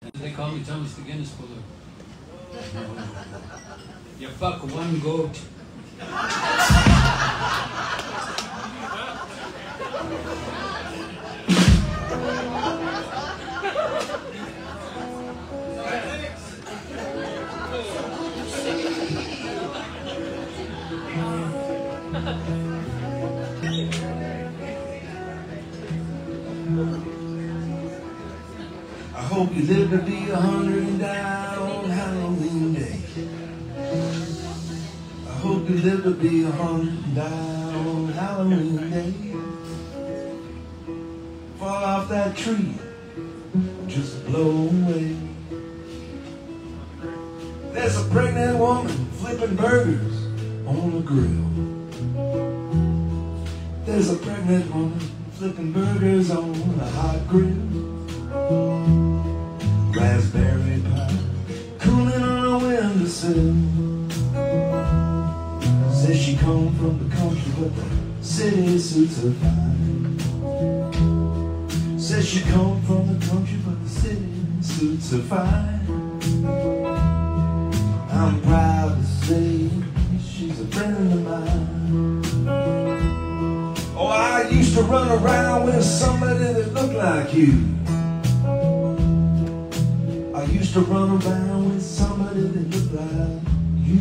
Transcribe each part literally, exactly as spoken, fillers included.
They call me Thomas the Guinness Puller. You fuck one goat. I hope you live to be a hundred and die on Halloween Day. I hope you live to be a hundred and die on Halloween Day. Fall off that tree, just blow away. There's a pregnant woman flipping burgers on a grill. There's a pregnant woman flipping burgers on a hot grill. Raspberry pie cooling on a windowsill. Says she come from the country but the city suits her fine. Says she come from the country but the city suits her fine. I'm proud to say she's a friend of mine. Oh, I used to run around with somebody that looked like you. I used to run around with somebody that looked like you.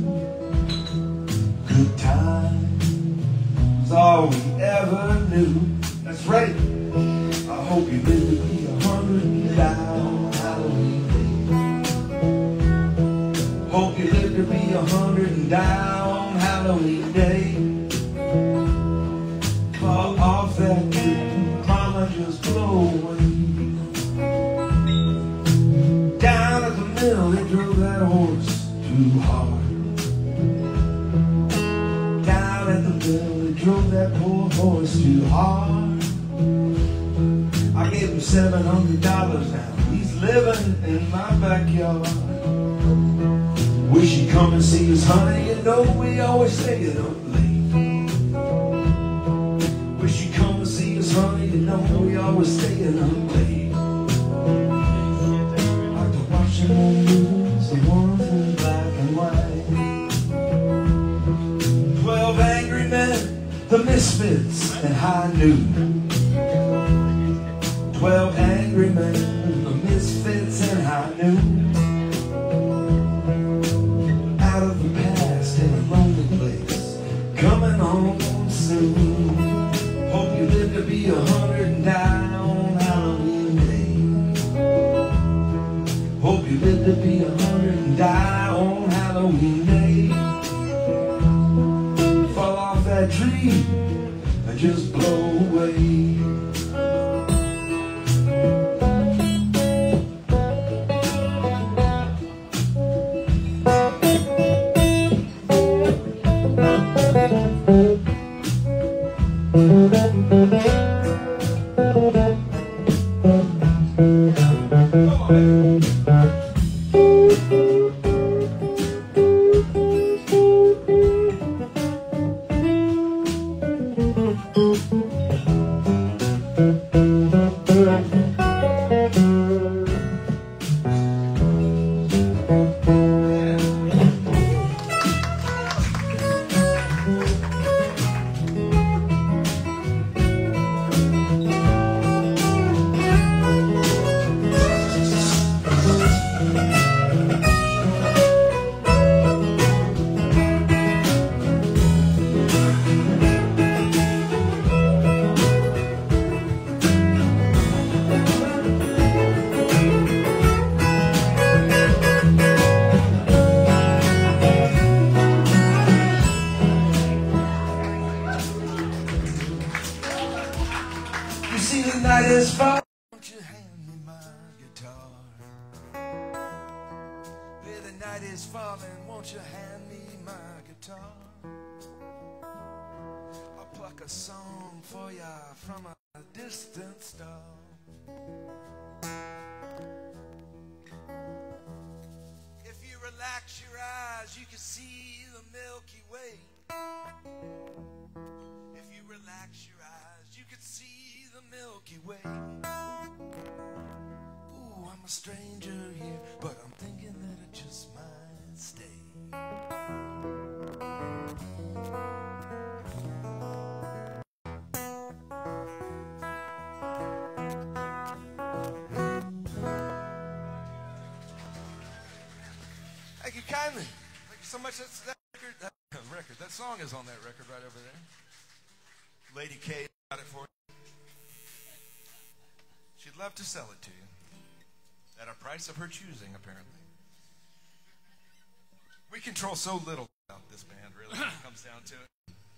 Good times was all we ever knew. That's right. I hope you live to be a hundred and die on Halloween Day. Hope you live to be a hundred and die on Halloween Day. Fall off that tree, mama, just blow away. They drove that horse too hard. Down at the mill, they drove that poor horse too hard. I gave him seven hundred dollars now. He's living in my backyard. Wish he'd come and see us, honey. You know we always stay up late. Wish he'd come and see us, honey. You know we always stay up late. The ones in black and white. Twelve angry men, the misfits, and high noon. Twelve angry men, the misfits, and high noon. Out of the past in a lonely place, coming home soon. Hope you live to be a hundred and die on Halloween Day. Hope you live to be a hundred and die on Halloween Day. Fall off that tree and just blow away. Night is far. Won't you hand me my guitar? Hey, the night is falling. Won't you hand me my guitar? I'll pluck a song for ya from a distant star. If you relax your eyes, you can see the Milky Way. If you relax your eyes, you can see the Milky Way. Ooh, I'm a stranger here, but I'm thinking that I just might stay. Thank you kindly. Thank you so much. That's that record. That record. That song is on that record right over there. Lady K got it for you. She'd love to sell it to you at a price of her choosing, apparently. We control so little about this band, really, when it comes down to it.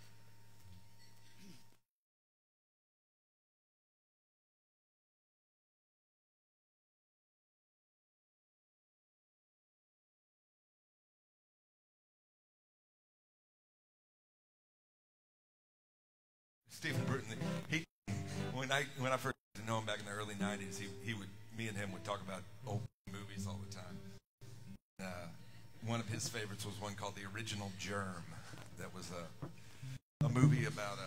Stephen Bruton, he when I when I first got to know him back in the early nineties, he he would me and him would talk about old movies all the time. Uh, one of his favorites was one called The Original Germ. That was a a movie about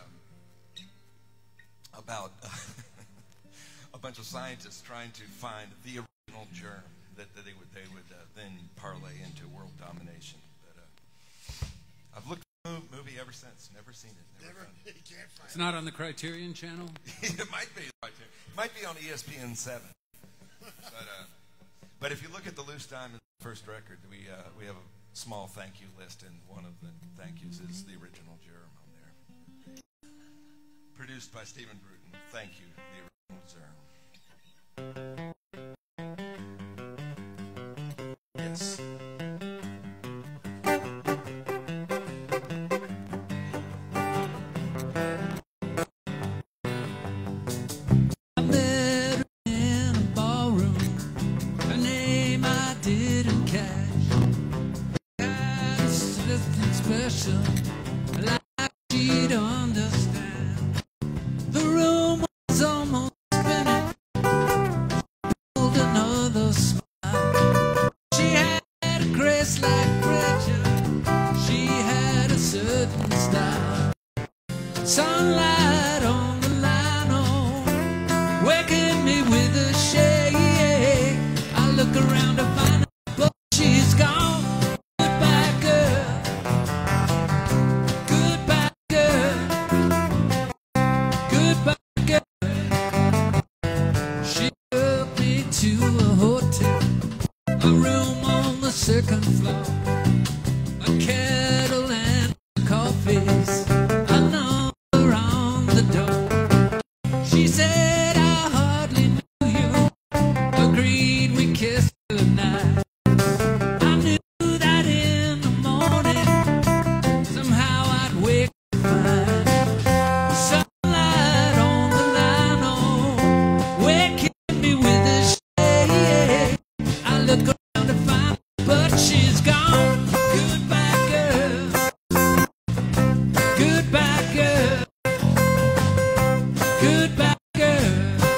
a about a bunch of scientists trying to find the original germ that, that they would they would uh, then parlay into world domination. But uh, I've looked. Movie ever since, never seen it. Never. never you can't find it's not on the Criterion Channel. It might be. It might be on E S P N seven. But, uh, but if you look at the Loose Diamond first record, we uh, we have a small thank you list, and one of the thank yous is The Original Germ on there. Produced by Stephen Bruton. Thank you, The Original Germ. Yes. Like she'd understand. The room was almost spinning. Pulled another smile. She had a grace like Bridget. She had a certain style. Sunlight on the lino, waking me with a shade. I look around to find her, but she's gone. Second floor, a kettle and coffees, a number on the door. She said I hardly knew you, agreed we kissed the night. I knew that in the morning, somehow I'd wake to find sunlight on the lino, waking me with a shade. I look around to find, but she's gone. Goodbye, girl. Goodbye, girl. Goodbye, girl.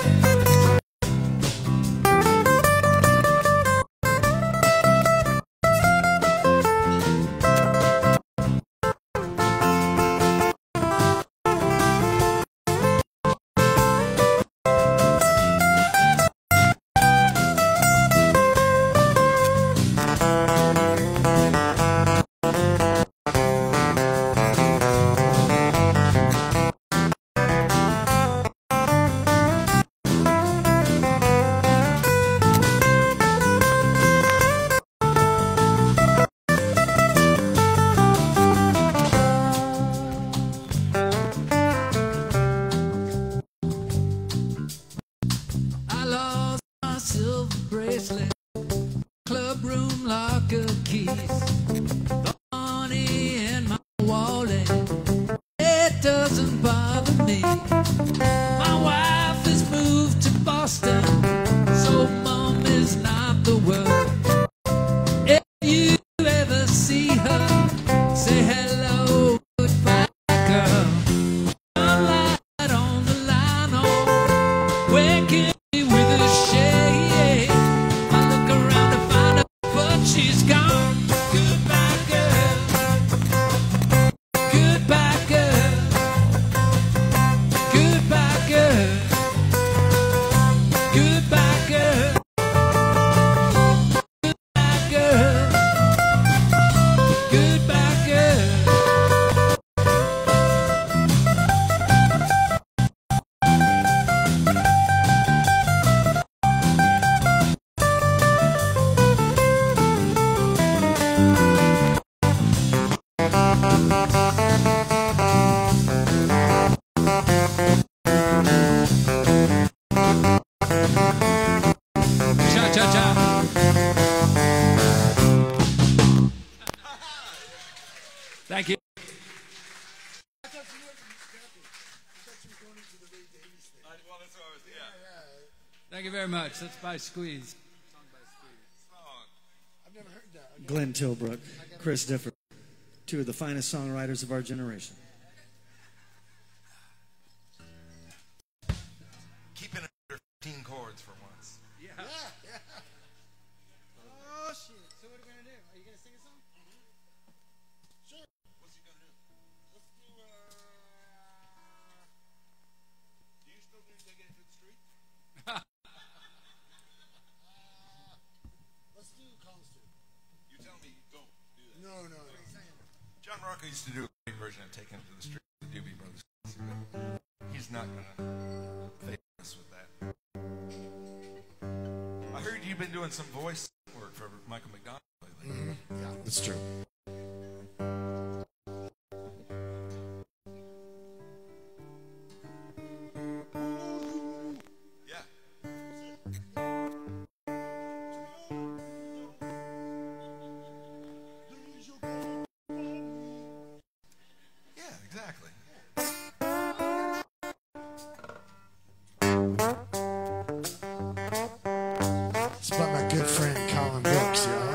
Silver bracelet, club room locker keys, the money in my wallet, it doesn't bother me. My wife has moved to Boston, so mom is not the world. If you ever see her, say hello, goodbye, girl. Sunlight on the lino, waking me with a shade. I look around to find her, but she's gone. Goodbye, girl. Goodbye, girl. Goodbye, girl. Goodbye, girl. Cha-cha. Thank you. Thank you very much. That's by Squeeze. Glenn Tilbrook, Chris Difford, two of the finest songwriters of our generation. Keeping it under fifteen chords for once. Yeah. Yeah, yeah. Oh, shit. So what are we going to do? Are you going to sing a song? Mm-hmm. Sure. What's he going to do? Let's do, uh... Do you still do Take It Into the Street? uh, let's do Concert. You tell me you don't do that. No, no, no. John Rocco used to do a great version of Taking It to the Street with the Doobie Brothers. He's not going to fail us with that. I heard you've been doing some voice work for Michael McDonald lately. Mm-hmm. Yeah, that's true. Yeah. Yeah, exactly. It's about my good friend Colin Brooks, y'all.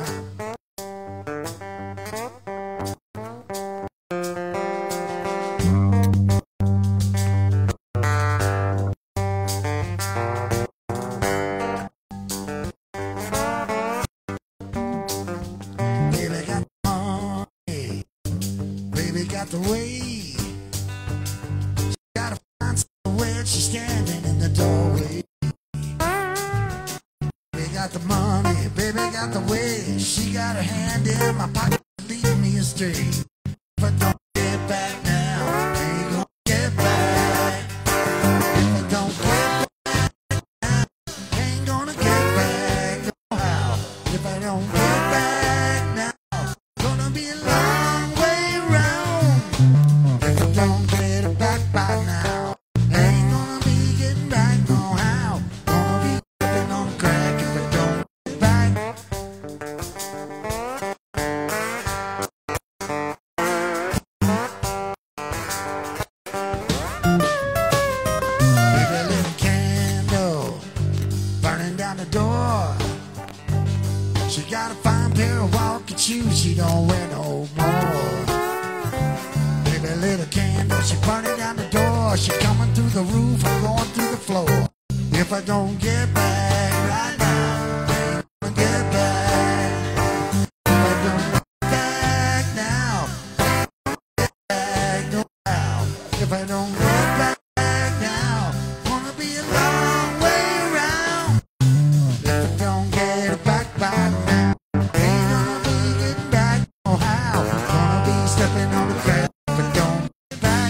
Baby got the money, baby got the way. She gotta find somewhere she's standing in the doorway. Baby got the money, baby got the way. She got her hand in my pocket, leading me astray. If I don't get back now, I ain't gonna get back. If I don't get back now, I ain't gonna get back. No how. If I don't get back now, gonna be a long way round. If I don't get it back by now, I ain't gonna be getting back no how. Gonna be stepping on crack if I don't get back. Baby, little candle burning down the door. She got a fine pair of walking shoes she don't wear no more. Baby, little candle, she burning down the door. She coming through the roof and going through the floor. If I don't get back right now, I ain't gonna get back. If I don't get back now, I ain't gonna get back no how. If I don't get back now, gonna be a long way around. If I don't get it back by now, ain't gonna be getting back no how. Gonna be stepping on the crack if I don't get back.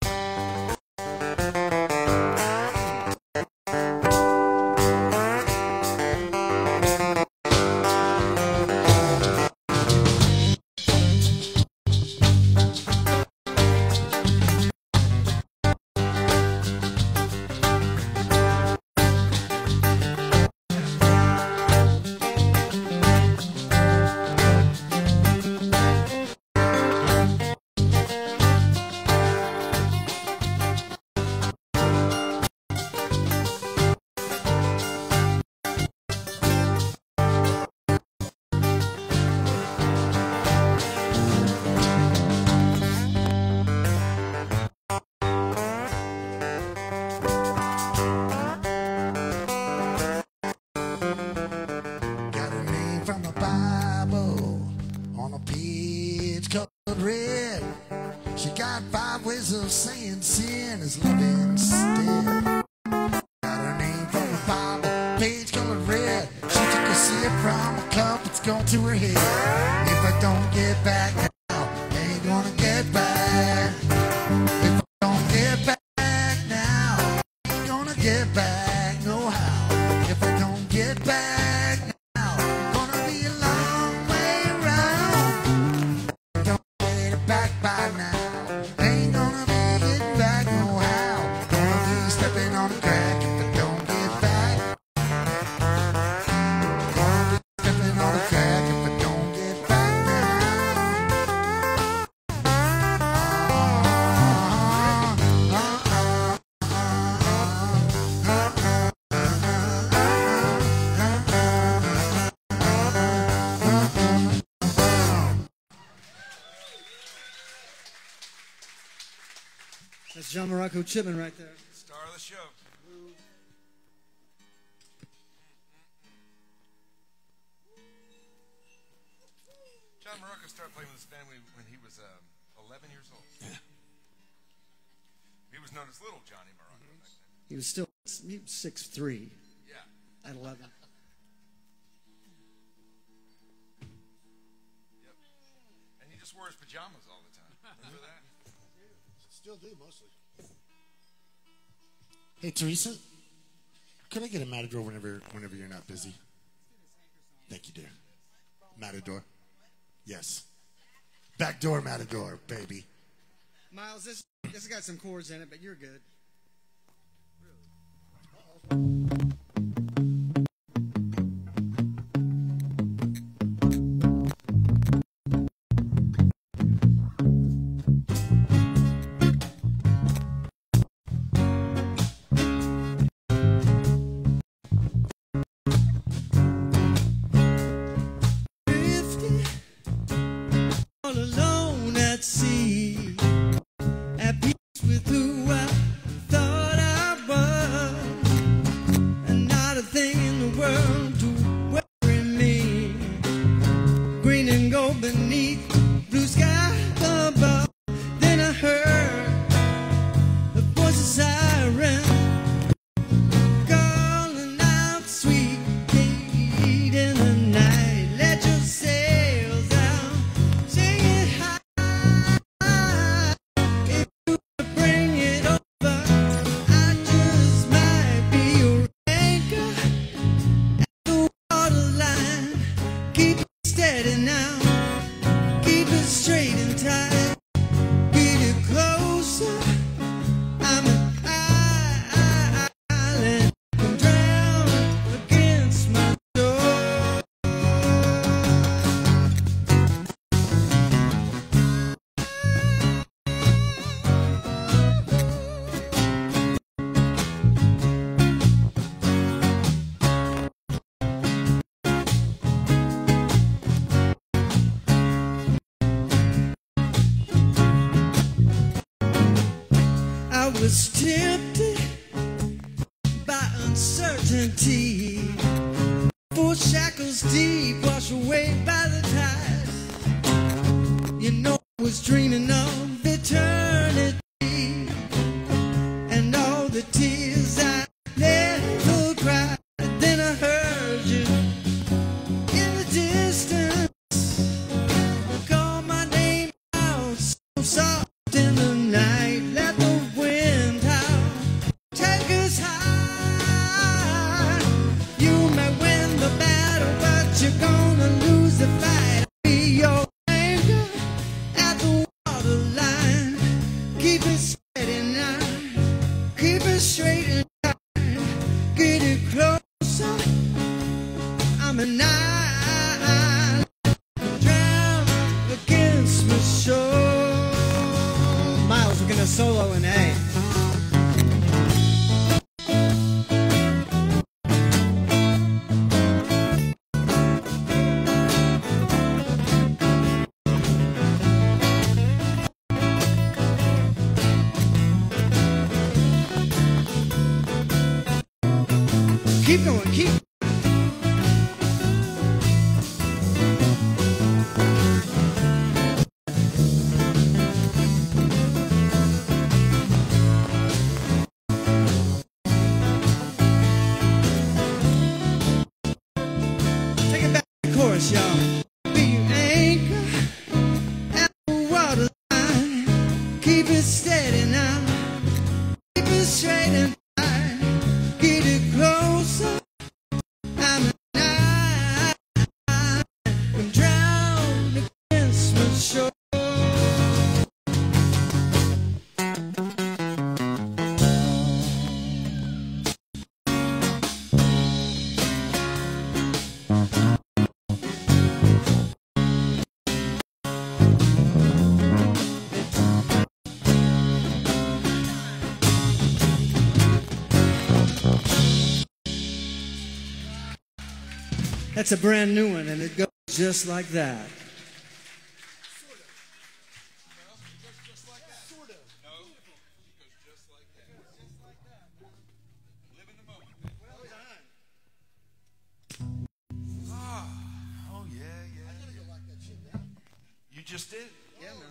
Got her name from the Bible on a page colored red. She got five ways of saying sin is love instead. Got her name from the Bible, page colored red. She took a sip from a cup, it's gone to her head. If I don't get back now, I ain't gonna get back. If I don't get back now, I ain't gonna get back no how. If I don't get back now, gonna be a long way round. Don't get it back by now, ain't gonna be getting back no how. Gonna be stepping on the crack if I don't get back. John Morocco Chipman right there. Star of the show. John Morocco started playing with his family when he was um, eleven years old. Yeah. He was known as Little Johnny Morocco back then. He was still he was six three Yeah. at eleven. Yep. And he just wore his pajamas all the time. Remember that? Still do, mostly. Hey, Teresa, could I get a Matador whenever whenever you're not busy? Thank you, dear. Matador. Yes. Backdoor Matador, baby. Miles, this this has got some chords in it, but you're good. All alone at sea, at peace with who I thought I was, and not a thing in the world to worry me. Green and gold beneath, blue sky above. Then I heard the voice of siren calling out, sweet Kate, in the night. Let your sails out. Sing it high. If you bring it over, I just might be your anchor at the waterline. Keep it steady now. Keep it straight and tight. Get it closer. I'm an island. I'm drowning against my door. I was tempted by uncertainty, four shackles deep, washed away by the tide. You know I was dreaming of eternity and all the tears I never cried. Then I heard you in the distance call my name out so soft in the night. Let the wind howl, take us high. You may win the battle, but you're gonna lose the fight. Be your anchor at the waterline. Keep it steady now, keep it straight and tight. Get it closer. I'm an island, drown against my shore. Miles, we're gonna solo in A. Keep going, keep. Take it back to the chorus, y'all. Be your anchor at the waterline. Keep it steady now. Keep it straight and tight. Get it closer. I'm an island. I'm drowned against my shore. That's a brand new one, and it goes just like that. Sort of. No, it goes just like that. Sort of. No, it goes just did? Yeah, man.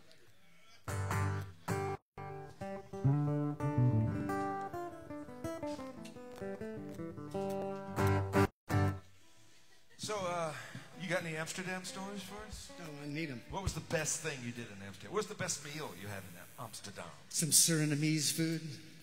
So, uh, you got any Amsterdam stories for us? Oh, I need them. What was the best thing you did in Amsterdam? What was the best meal you had in Amsterdam? Some Surinamese food.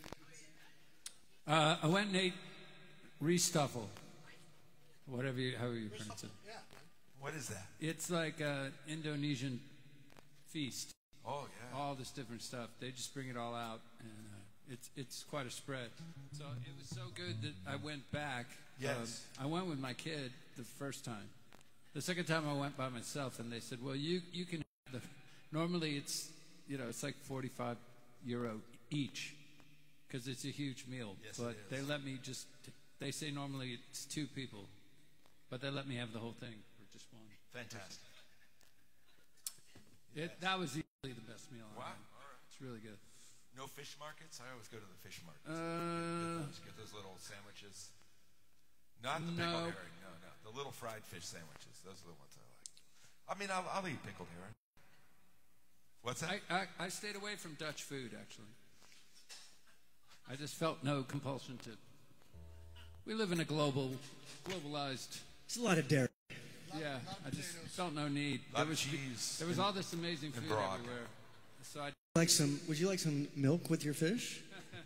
Uh, I went and ate Riestafel, whatever you, however you pronounce it. What is that? It's like an Indonesian feast. Oh, yeah. All this different stuff. They just bring it all out, and uh, it's it's quite a spread. So it was so good that I went back. Yes. Um, I went with my kid the first time. The second time I went by myself, and they said, "Well, you you can have the." Normally it's you know it's like forty-five euro each, because it's a huge meal. Yes, but it is. they let me just. They say normally it's two people, but they let me have the whole thing for just one. Fantastic. It, that was easily the best meal. Wow. I All had. right. It's really good. No fish markets? I always go to the fish markets. Uh, get, those, get those little sandwiches. Not the no. pickled herring. No, no. The little fried fish sandwiches. Those are the ones I like. I mean, I'll, I'll eat pickled herring. What's that? I, I, I stayed away from Dutch food, actually. I just felt no compulsion to. We live in a global, globalized. It's a lot of dairy. Yeah, I just felt no need. Lot There of was cheese There was all this amazing and food broad. everywhere. So I. Like some? Would you like some milk with your fish?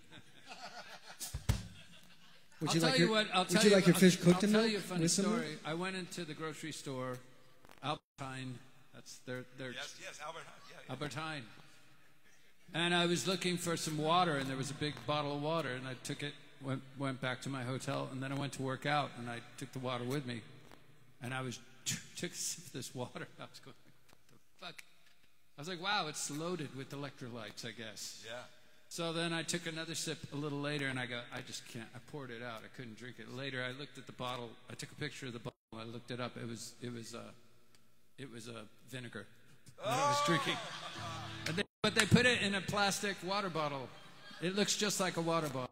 Would I'll you tell like you your, what. I'll would tell you like your I'll- fish cooked I'll in tell milk you a funny with some milk? story. I went into the grocery store, Albertine. That's their their Yes, yes, Albert. Yeah, yeah. Albertine. And I was looking for some water, and there was a big bottle of water, and I took it, went went back to my hotel, and then I went to work out, and I took the water with me, and I was took a sip of this water. I was going, what the fuck? I was like, wow, it's loaded with electrolytes, I guess. Yeah. So then I took another sip a little later, and I go, I just can't. I poured it out. I couldn't drink it. Later, I looked at the bottle. I took a picture of the bottle. I looked it up. It was it was uh, it was a uh, vinegar that I was drinking. And they, but they put it in a plastic water bottle. It looks just like a water bottle.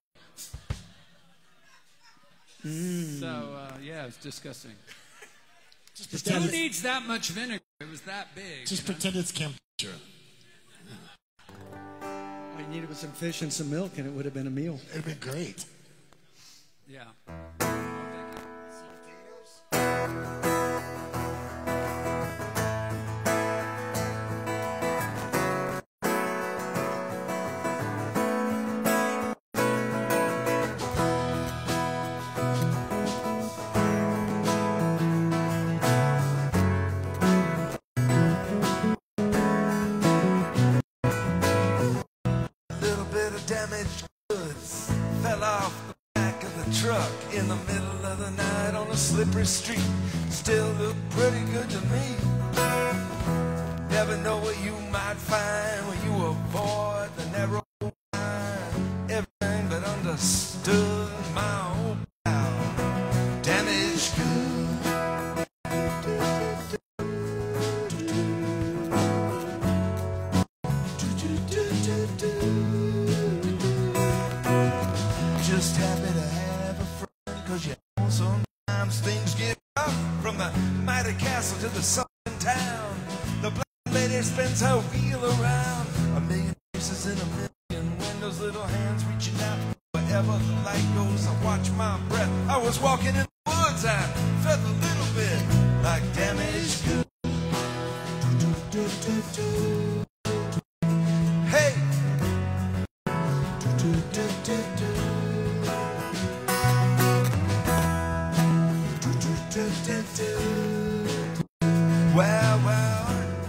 Mm. So uh, yeah, it's disgusting. Just Who pretend, it's, needs that much vinegar? It was that big. just you know? pretend it's kombucha. All you needed was some fish and some milk, and it would have been a meal. It'd be great. Yeah. Oh, thank you. Little bit of damaged goods fell off the back of the truck in the middle of the night on a slippery street. Still look pretty good to me. Never know what you might find when you avoid the narrow line. Everything but understood my old pal. Damaged goods. Just happy to have a friend, cause you know sometimes things get rough. From the mighty castle to the southern town, the black lady spins her wheel around. A million faces in a million windows, little hands reaching out. Wherever the light goes, I watch my breath. I was walking in the woods, I felt a little bit like damaged goods. Hey! Well, well.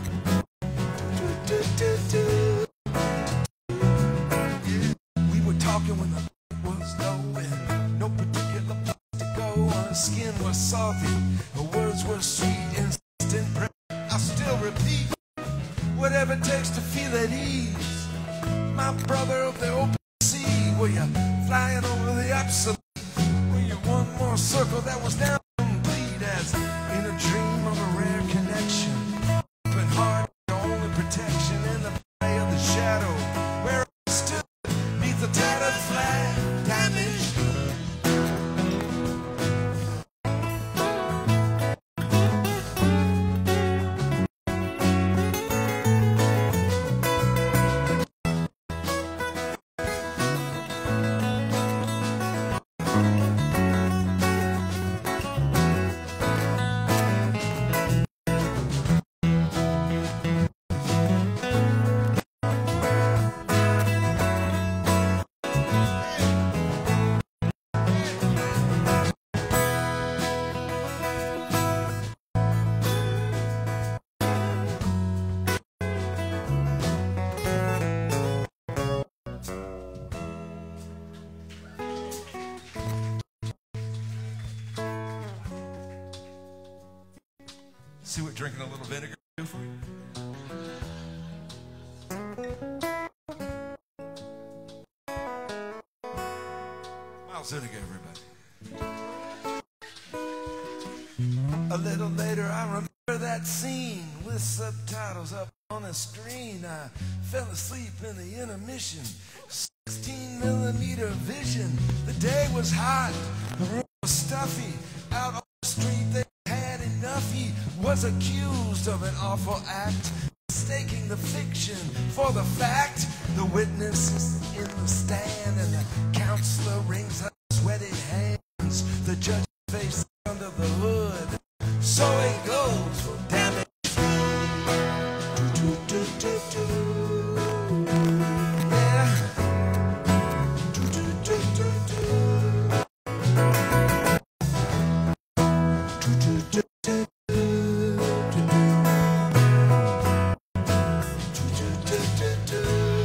Yeah, we were talking when the light was low and no particular place to go. Her skin was salty, her words were sweet, instant prayer. I still repeat, whatever it takes to feel at ease. My brother of the open sea, were you flying over the absolute? Were you one more circle that was now complete as in a dream of a rare connection? Open heart, your only protection in the play of the shadow, where I stood beneath the tattered flag, damaged. See what drinking a little vinegar do for you? Miles Zuniga, everybody. A little later, I remember that scene with subtitles up on the screen. I fell asleep in the intermission. sixteen millimeter vision. The day was hot. The room was stuffy. Out on the street, they had enough. He was accused of an awful act, mistaking the fiction for the fact. The witness is in the stand, and the counselor wrings her sweaty hands. The judge face under the hood. So it goes, damn it. Do, do, do, do, yeah. Do, do, do, do, do. Do, do, do, do, do. Do, do, do, do, do.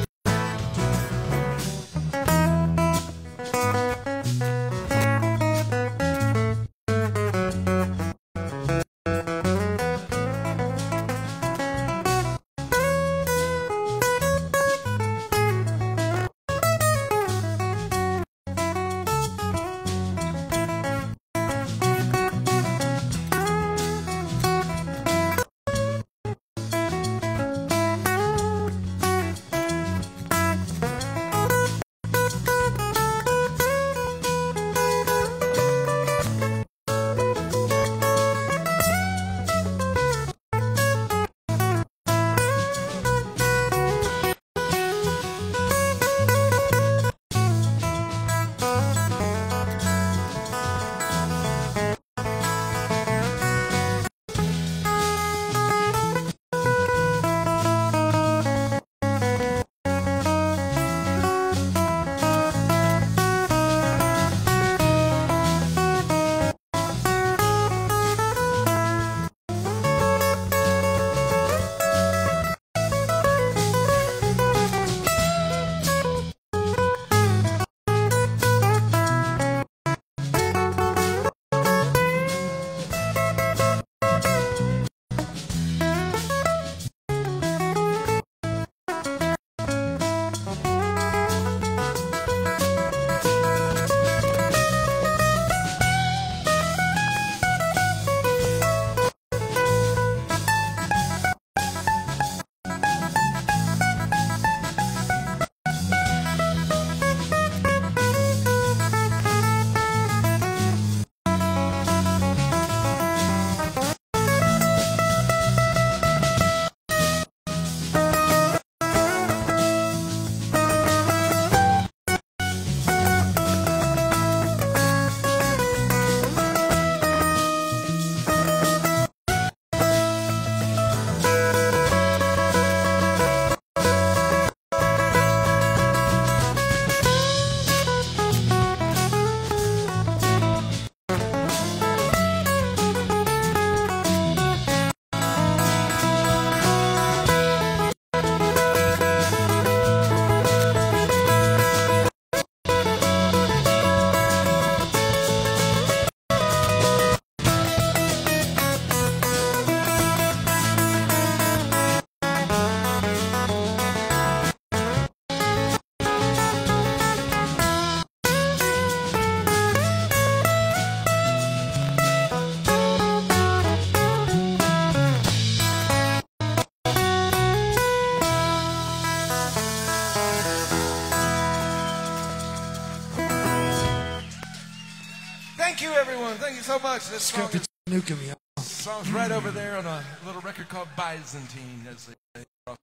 Thank you, everyone. Thank you so much. This song is, Nukem, yeah. song's right over there on a little record called Byzantine, as they say,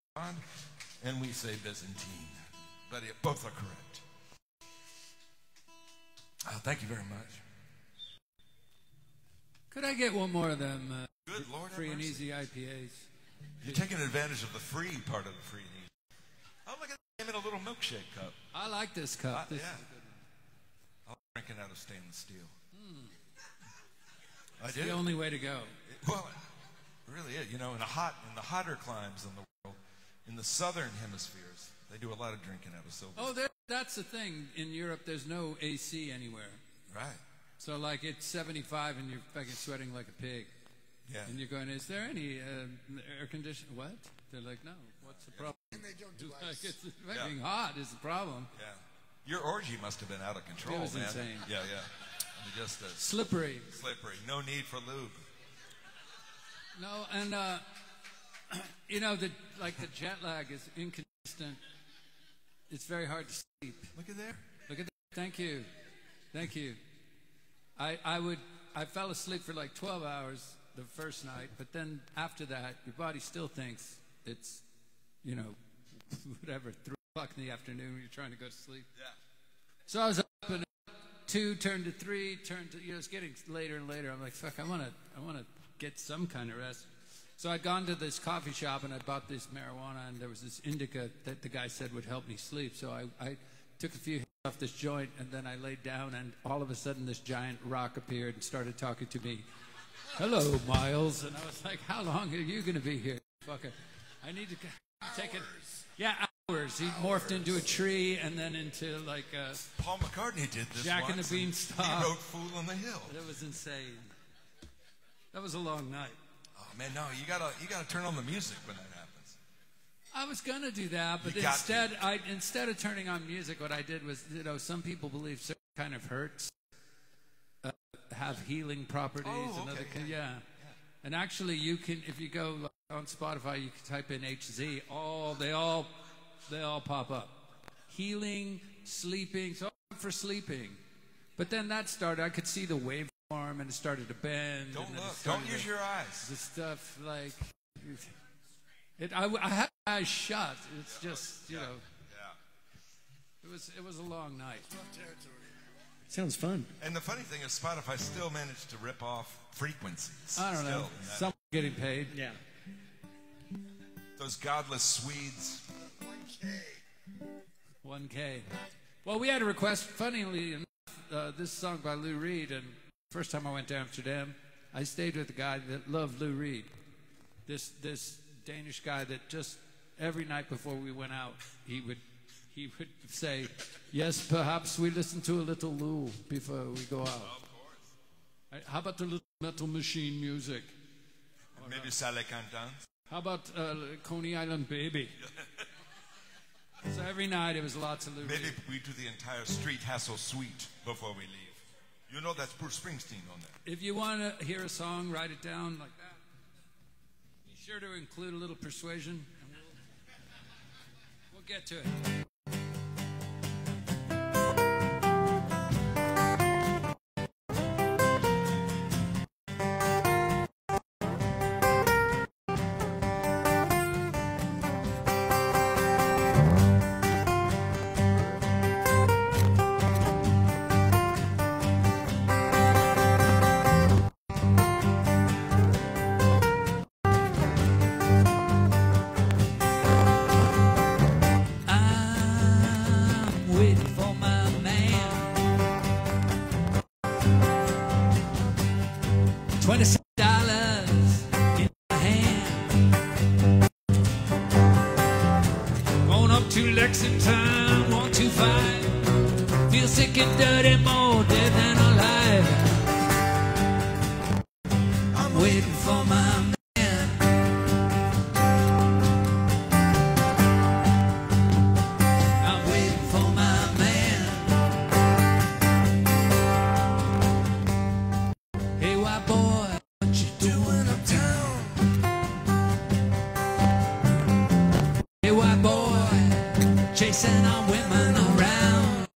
and we say Byzantine, but it, both are correct. Oh, thank you very much. Could I get one more of them uh, Good Lord, free have and mercy. easy I P As? You're taking advantage of the free part of the free and easy. Oh, look at him in a little milkshake cup. I like this cup. Uh, this yeah. is a good one. I'm drinking out of stainless steel. Mm. I It's do. the only way to go. It, well, it really is. You know, in the hot, in the hotter climes in the world, in the southern hemispheres, they do a lot of drinking out of silver. Oh, there, that's the thing. In Europe, there's no A C anywhere. Right. So, like, it's seventy-five and you're fucking sweating like a pig. Yeah. And you're going, is there any uh, air conditioning? What? They're like, no. What's the problem? And they don't do Like, ice. it's fucking hot is the problem. Yeah. Your orgy must have been out of control, It was man. insane. Yeah, yeah. I mean, just uh, Slippery. slippery. No need for lube. No, and uh, you know, the like the jet lag is inconsistent. It's very hard to sleep. Look at there. Look at that. Thank you. Thank you. I I would I fell asleep for like twelve hours the first night, but then after that, your body still thinks it's, you know, whatever, three o'clock in the afternoon when you're trying to go to sleep. Yeah. So I was up and two turned to three, turned to, you know, it's getting later and later. I'm like, fuck, I want to I want to get some kind of rest. So I'd gone to this coffee shop and I bought this marijuana, and there was this indica that the guy said would help me sleep. So I, I took a few hits off this joint, and then I laid down, and all of a sudden this giant rock appeared and started talking to me. Hello, Miles. And I was like, how long are you going to be here, fucker? I need to take it. Yeah, hours. He morphed into a tree and then into like a Paul McCartney did this Jack and once, the and Beanstalk. He wrote "Fool on the Hill." It was insane. That was a long night. Oh man, no, you gotta you gotta turn on the music when that happens. I was gonna do that, but You got instead, I instead of turning on music, what I did was, you know, some people believe certain kind of hurts uh, have healing properties. Oh, and okay, other, yeah. yeah. And actually, you can, if you go like, on Spotify, you can type in H Z. All they all they all pop up. Healing, sleeping, so I'm for sleeping. But then that started. I could see the waveform, and it started to bend. Don't and then it look. started Don't use to- your eyes. the stuff like it. I, I had my eyes shut. It's just, you know, Yeah. it was it was a long night. Sounds fun. And the funny thing is, Spotify still managed to rip off frequencies. I don't know. Still. Someone getting paid. Yeah. Those godless Swedes. one K. Well, we had a request. Funnily enough, uh, this song by Lou Reed. And first time I went to Amsterdam, I stayed with a guy that loved Lou Reed. This this Danish guy that just every night before we went out, he would he would say, "Yes, perhaps we listen to a little Lou before we go out." Of course. Uh, How about the little Metal Machine music? Maybe Sale Cantans. How about uh, Coney Island Baby? So every night it was lots of Lou Maybe Reed. we do the entire Street Hassle suite before we leave. You know that's Bruce Springsteen on there. If you want to hear a song, write it down like that. Be sure to include a little persuasion, and we'll, we'll get to it. I'm waiting for my man. Twenty-six dollars in my hand. Going up to Lexington, one two five. Feel sick and dirty, more dead than alive. I'm waiting for my man. I'm waiting for my man. Hey, white boy, what you doing uptown? Hey, white boy, chasing our women around.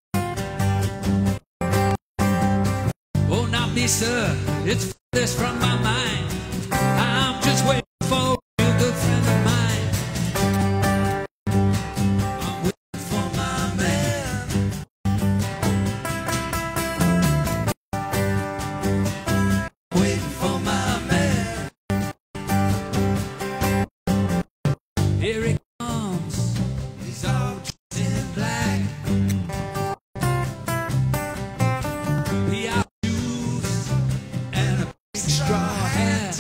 Oh, not me, sir, it's this from my mind. I'm just waiting for a real good friend of mine. I'm waiting for my man. Waiting for my man. Here he comes. He's all dressed in black. He out shoes and a big straw hat.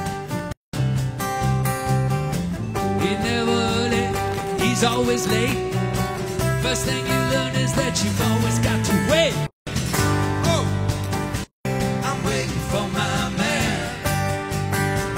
He never late. He's always late. First thing you learn is that you've always got to wait. Oh, I'm waiting for my man.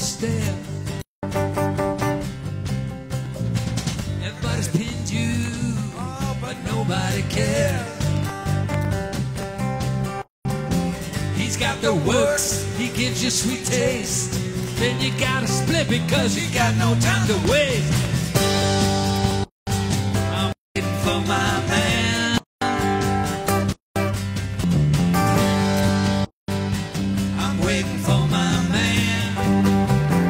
stare. Everybody's pinned you, but nobody cares. He's got the works, he gives you sweet taste. Then you gotta split because you got no time to waste. I'm waiting for my man. I'm waiting for my man.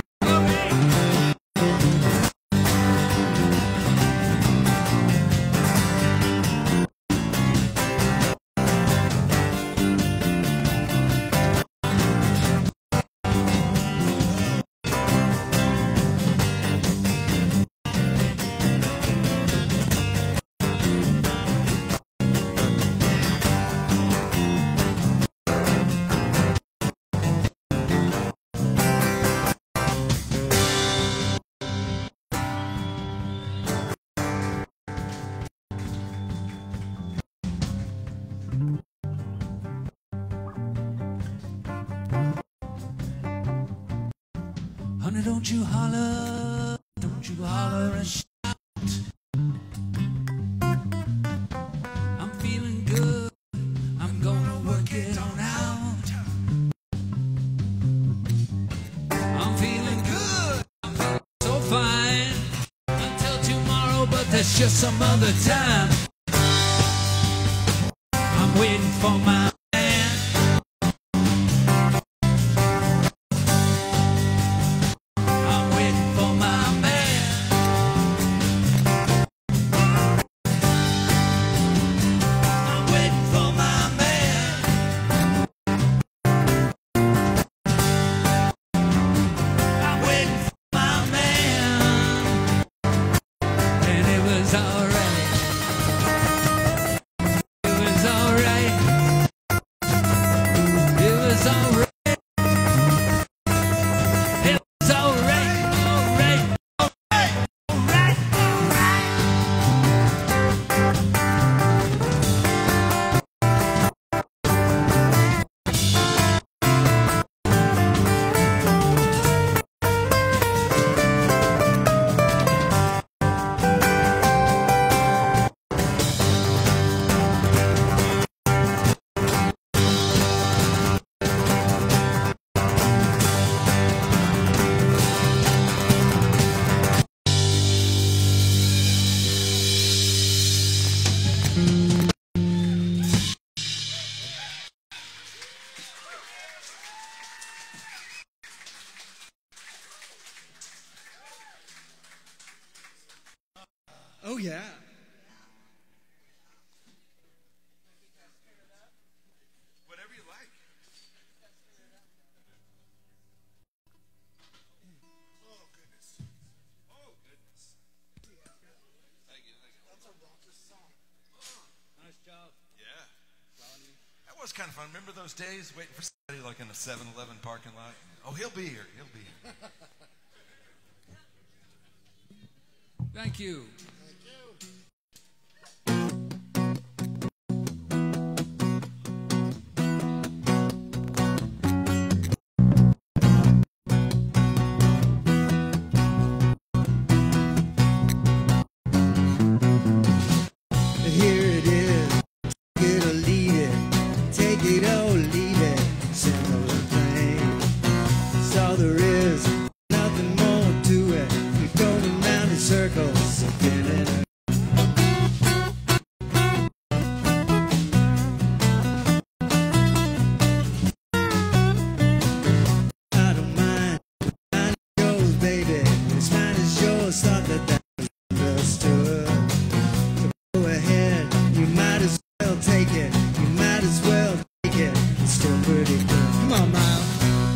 Honey, don't you holler, don't you holler and shout. I'm feeling good, I'm gonna work it on out. I'm feeling good, I'm feeling so fine. Until tomorrow, but that's just some other time. I'm waiting for my Oh, yeah. Whatever you like. Oh, goodness. Oh, goodness. Thank you, thank you. That's a raucous song. Nice job. Yeah. That was kind of fun. Remember those days waiting for somebody like in a seven eleven parking lot? Oh, he'll be here. He'll be here. Thank you. Here it is, get or leave it, take it or leave it, simple thing. That's all there is, nothing more to it. You're going round in circles, spinning around. I don't mind, mine is yours, baby. It's mine is yours, thought that that was understood. Go ahead, you might as well take it. You might as well take it. It's still pretty good. Come on, Miles.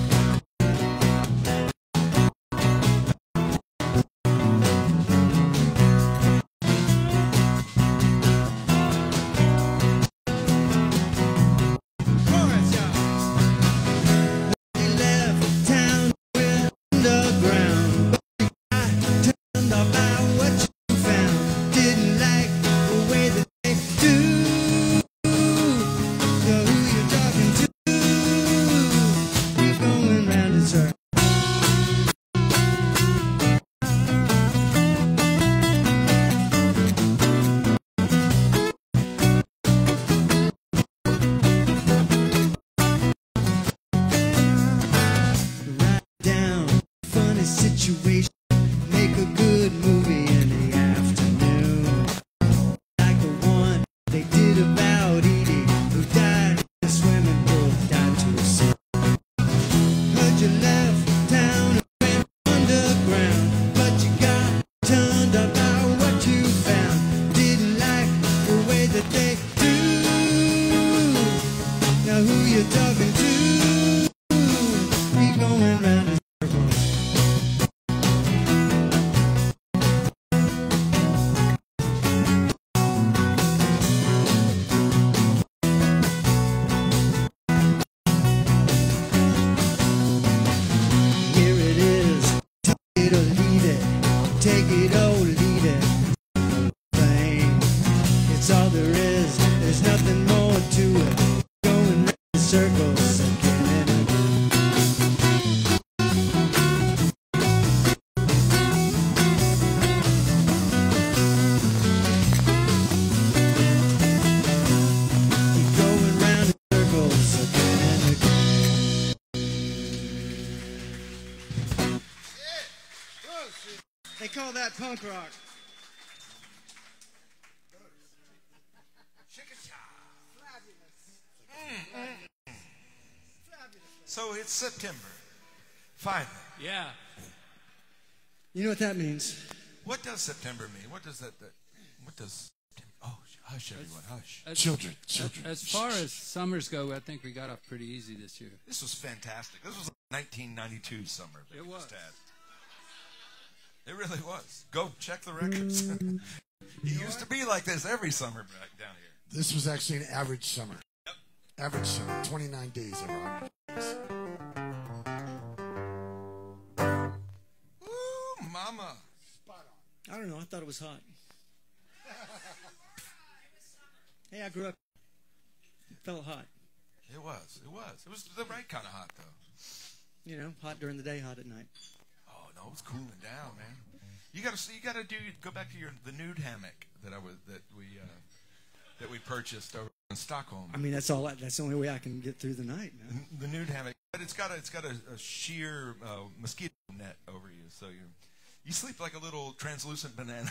Chorus, y'all. We left town with underground, but I turned about what you found. Didn't like the way that they do. So who you talking to? that's all there is. There's nothing more to it. Going round in circles again and again. Keep going round in circles again and again. They call that punk rock. So it's September. Finally. Yeah. You know what that means? What does September mean? What does that, that what does September? Oh, hush everyone, hush. As- Children, children. As far as summers go, I think we got off pretty easy this year. This was fantastic. This was nineteen ninety-two summer that It we was. just had. It really was. Go check the records. It used to be like this every summer back down here. This was actually an average summer. Average summer, twenty-nine days over one hundred days. Ooh, mama. I don't know. I thought it was hot. Hey, I grew up. It felt hot. It was. It was. It was the right kind of hot, though. You know, hot during the day, hot at night. Oh no, it was cooling down, man. You gotta see. You gotta do. Go back to your the nude hammock that I was that we uh, that we purchased over in Stockholm. I mean, that's all. I, that's the only way I can get through the night, man. The nude hammock, but it's got a it's got a, a sheer uh, mosquito net over you, so you you sleep like a little translucent banana.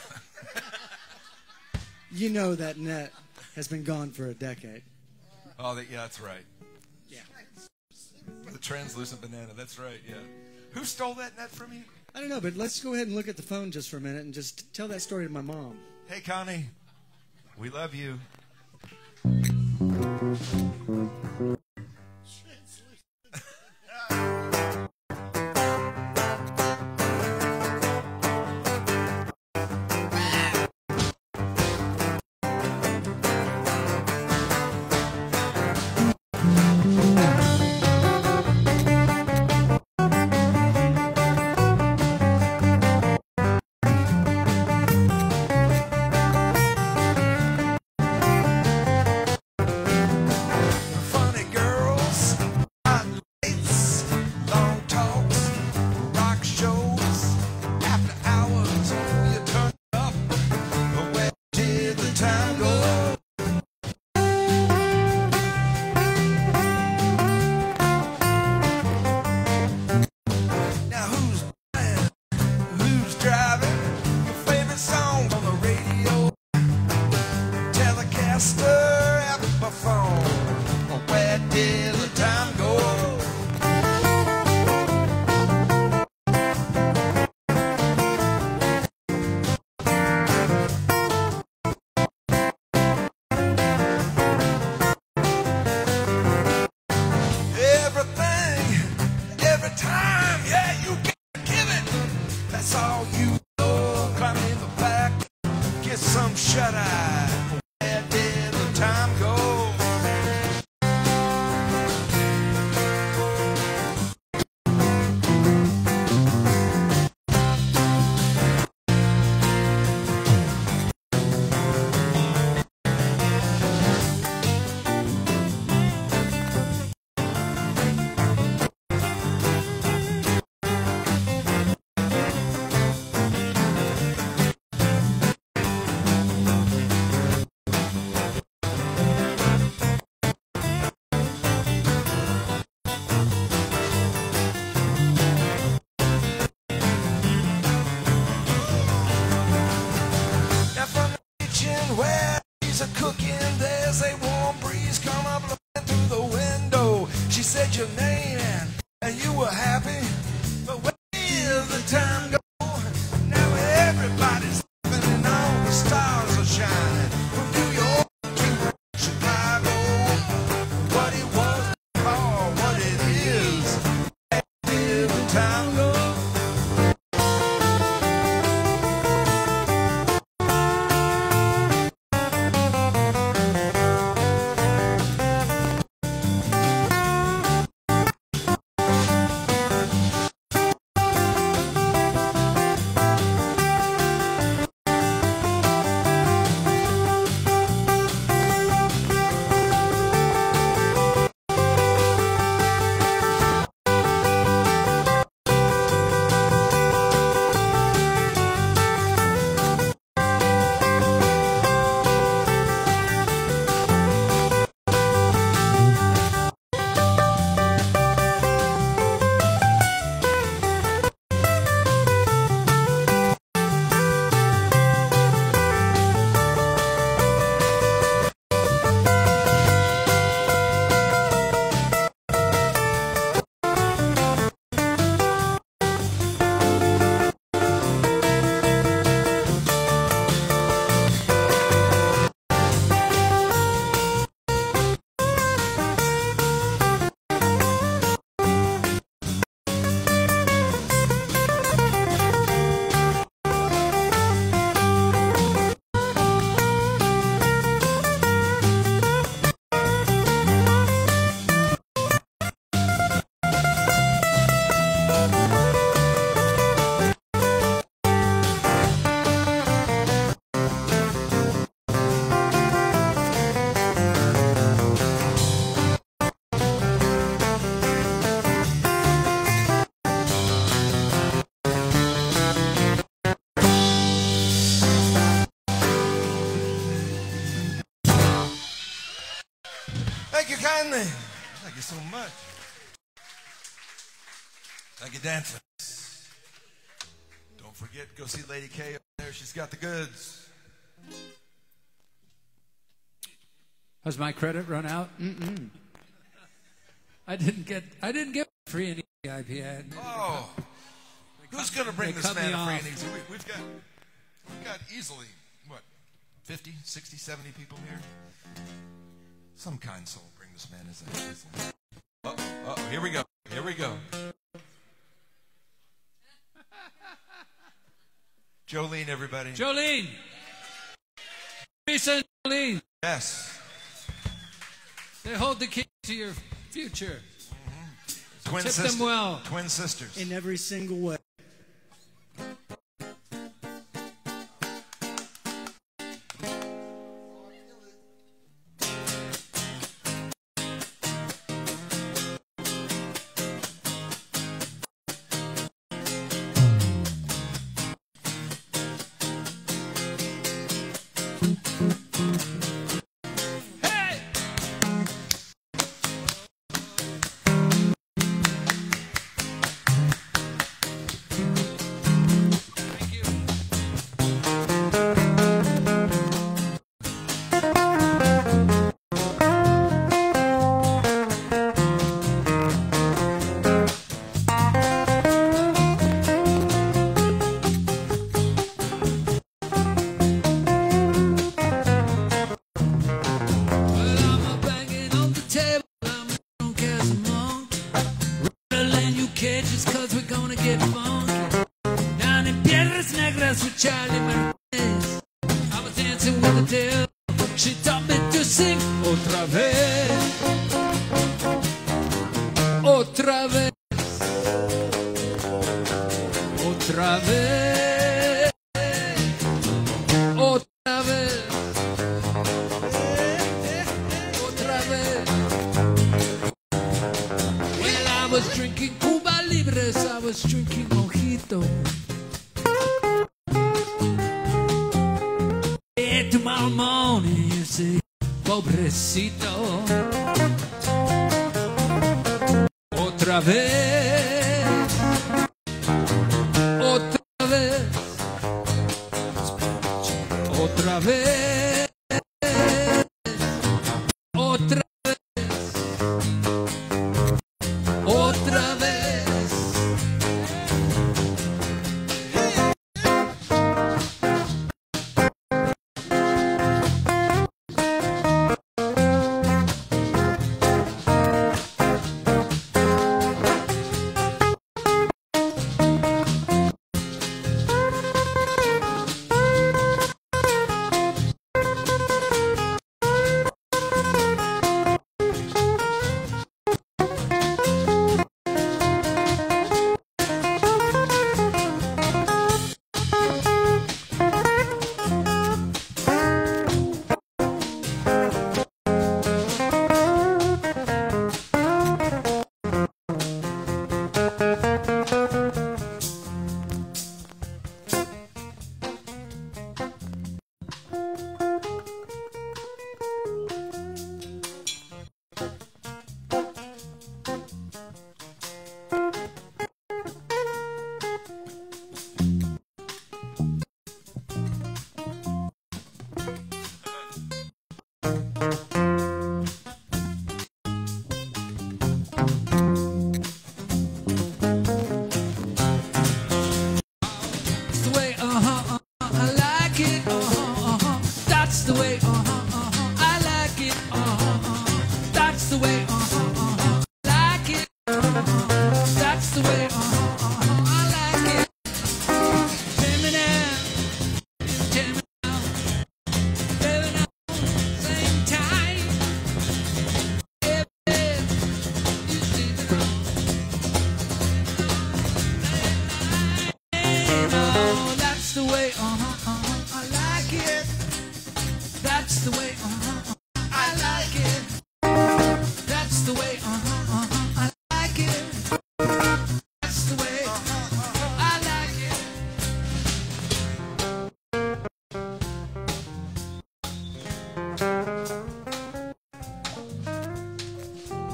You know that net has been gone for a decade. Oh, that, yeah, that's right. Yeah. The translucent banana. That's right. Yeah. Who stole that net from you? I don't know, but let's go ahead and look at the phone just for a minute and just tell that story to my mom. Hey, Connie. We love you. Funny girls, hot lights, long talks, rock shows, after hours, you turn up, but where did the time go? Now who's playing, who's driving, your favorite song on the radio, Telecaster, Apple phone. Where did the time go? Everything, every time, yeah, you gotta give it. That's all you know. Climb in the back, get some shut eye. Where did the time go? Now from the kitchen where she's a cooking, there's a warm breeze come up looking through the window. She said your name and, and you were happy, but where did the time go? Now everybody's laughing and all the stars are shining. From New York to Chicago, what it was or what it is, where did the time go? Thank you kindly. Thank you so much. Thank you, dancers. Don't forget, go see Lady K up there. She's got the goods. Has my credit run out? Mm-mm. I didn't get. I didn't get free and easy I P A. Oh, who's going to bring they this cut man me a free off. and easy? We, we've got, we've got easily what, fifty, sixty, seventy people here. Some kind soul bring this man as a easily. Uh oh, uh oh, here we go. Here we go. Jolene, everybody. Jolene. Teresa and Jolene. Yes. They hold the key to your future. Twin Tip sisters. them well. Twin sisters. In every single way. Hey! Thank you. Well, I'm a banging on the table. I'm drunk as a monkey. Rattling you cages, cause we're gonna get funky. Down in Piedras Negras with Charlie Martinez. I was dancing with the devil. She taught me to sing. Otra vez. Otra vez. Otra vez. Otra vez. Otra vez. Well, I was drinking Cuba Libres, I was drinking mojito. Yeah, tomorrow morning you say, pobrecito. Otra vez. Otra vez. Otra vez. Otra vez. Otra vez. That's the way, uh-huh, uh-huh, I like it, uh-huh, uh-huh. That's the way, uh-huh, uh-huh, I like it, uh-huh, uh-huh. That's the way, uh-huh, uh-huh, I like it, uh-huh. That's the way, uh-huh, uh-huh, I like it. Tell me now, tell me now, baby now, same time. Yeah, babe, you see me now. Oh, that's the way, uh-huh, uh-huh, I like it. That's the way, uh-huh, uh-huh, I like it. That's the way, uh-huh, uh-huh, I like it. That's the way, uh-huh, uh-huh, I like it.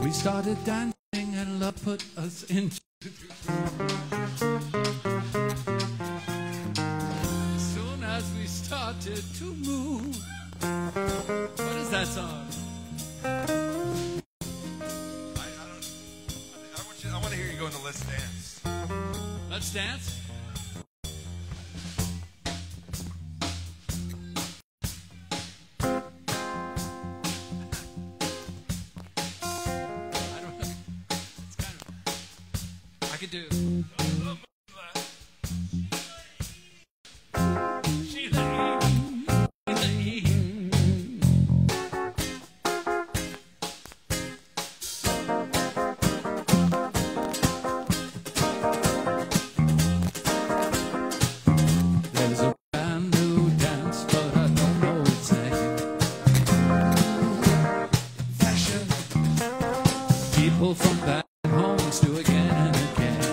We started dancing and love put us into. Soon as we started to move. What is that song? I, I don't. I want you. I want to hear you go into Let's Dance. Let's dance. I don't know. It's kind of. I could do. Sheila E. Sheila E. There's a brand new dance, but I don't know its name. Fashion. People from back home do again and again.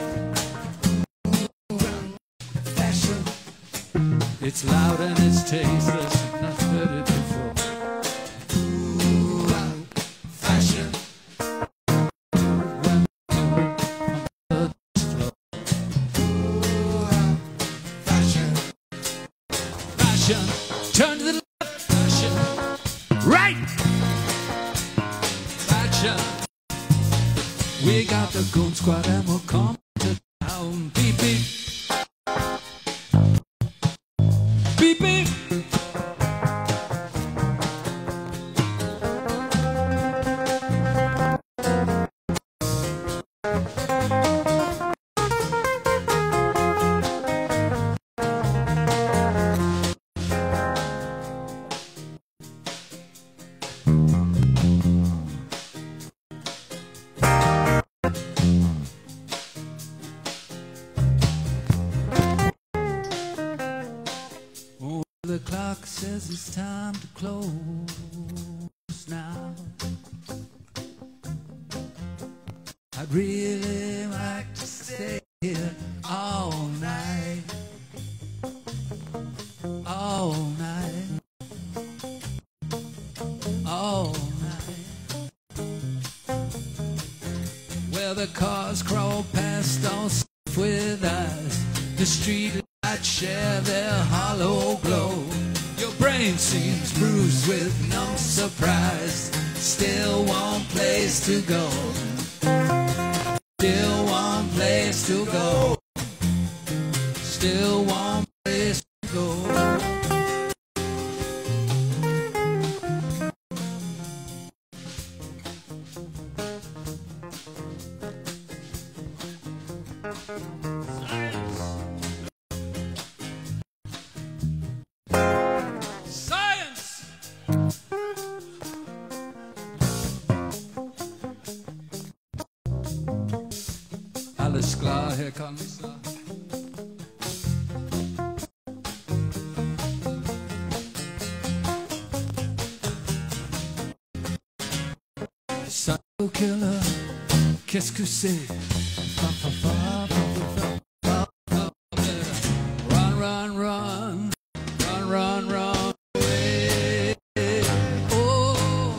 Fashion. It's loud and it's tasteless, and I've heard it before. Fashion. Fashion. Fashion, turn to the left. Fashion, right. Fashion. We got the Goon Squad and we'll come to town. Beep beep. Beep beep. Oh, the clock says it's time to close now. I'd really like to stay here all night, all night, all night. Where the cars crawl past all safe with eyes, the street lights share their hollow glow. Your brain seems bruised with no surprise. Still one place to go. Still one place to go. Still one place to go. Science! Alles klar, Herr Kanzler. Psycho killer, qu'est-ce que c'est? Fa, fa, fa, fa, fa, fa, fa. Run, run, run, run, run, run away. Oh,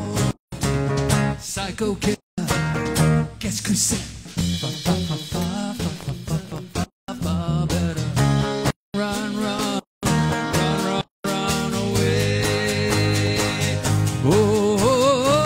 psycho killer, qu'est-ce que c'est? Fa, fa, fa, fa, fa, fa, fa, fa, fa, fa. Better run, run, run, run, run away. Oh, oh, oh.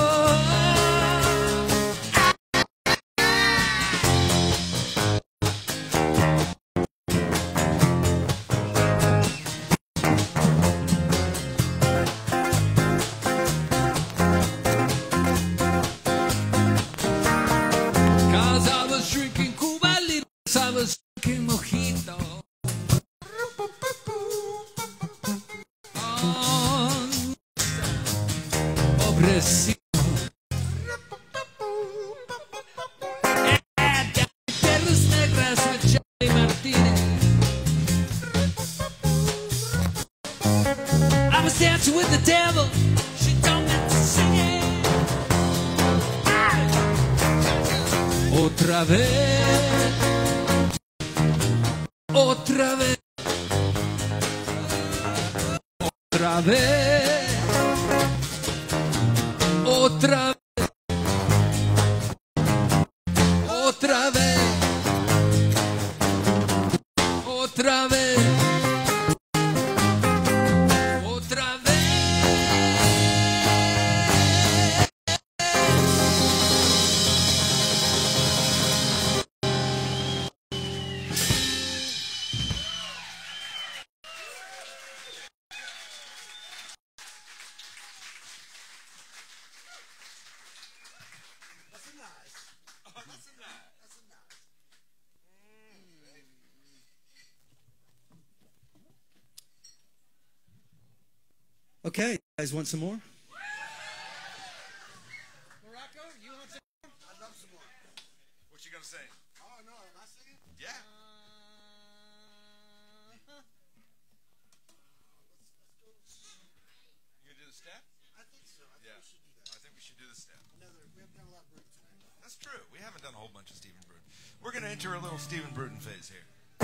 Cause I was drinking Cuba Libres, I was drinking mojito. Oh, pobrecito. And Perros Negras with Charlie Martinez. I was dancing with the devil, she told me to sing it. Otra vez, otra vez, otra vez, otra vez. otra vez, otra vez. Okay, you guys want some more? Morocco, you want some more? I'd love some more. What you gonna say? Oh, no, am I singing? Yeah. Uh, You gonna do the step? I think so. I think Yeah. we should do that. I think we should do the step. Another, we haven't done a lot of Bruton tonight. That's true. We haven't done a whole bunch of Stephen Bruton. We're gonna enter a little Stephen Bruton phase here.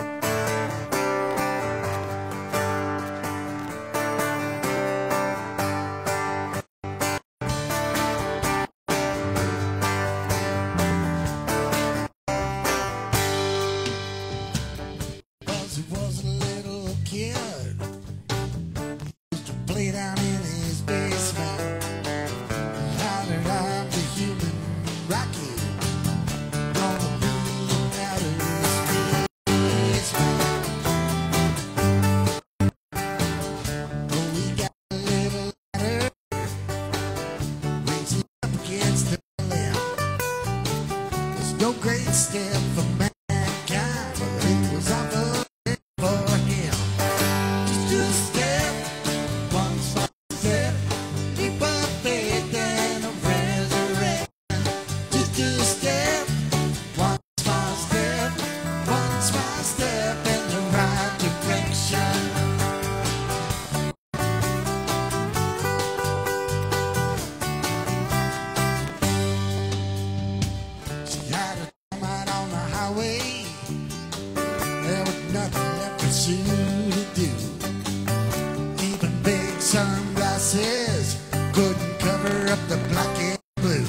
He was a little kid, used to play down in his basement. Hollered, I'm the human Rocky, gonna move out of this basement. But we got a little ladder, raised up against the limb. There's no great step for mankind, but it was on the for him. Just a step, one small step, leap of faith and a resurrection. Just a step, one small step, one small step in the right direction. She had a time out on the highway. There was nothing left for Sue to do. Even big sunglasses couldn't cover up the black and blue.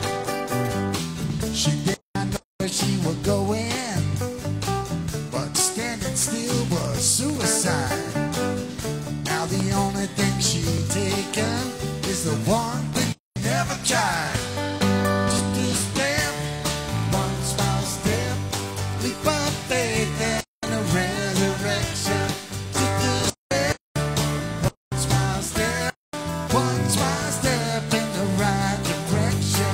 She did not know where she was going, but standing still was suicide. Now the only thing she'd taken is the one thing she never tried. Just a step, one small step, leap of faith and a resurrection. Just a step, one small step, one small step in the right direction.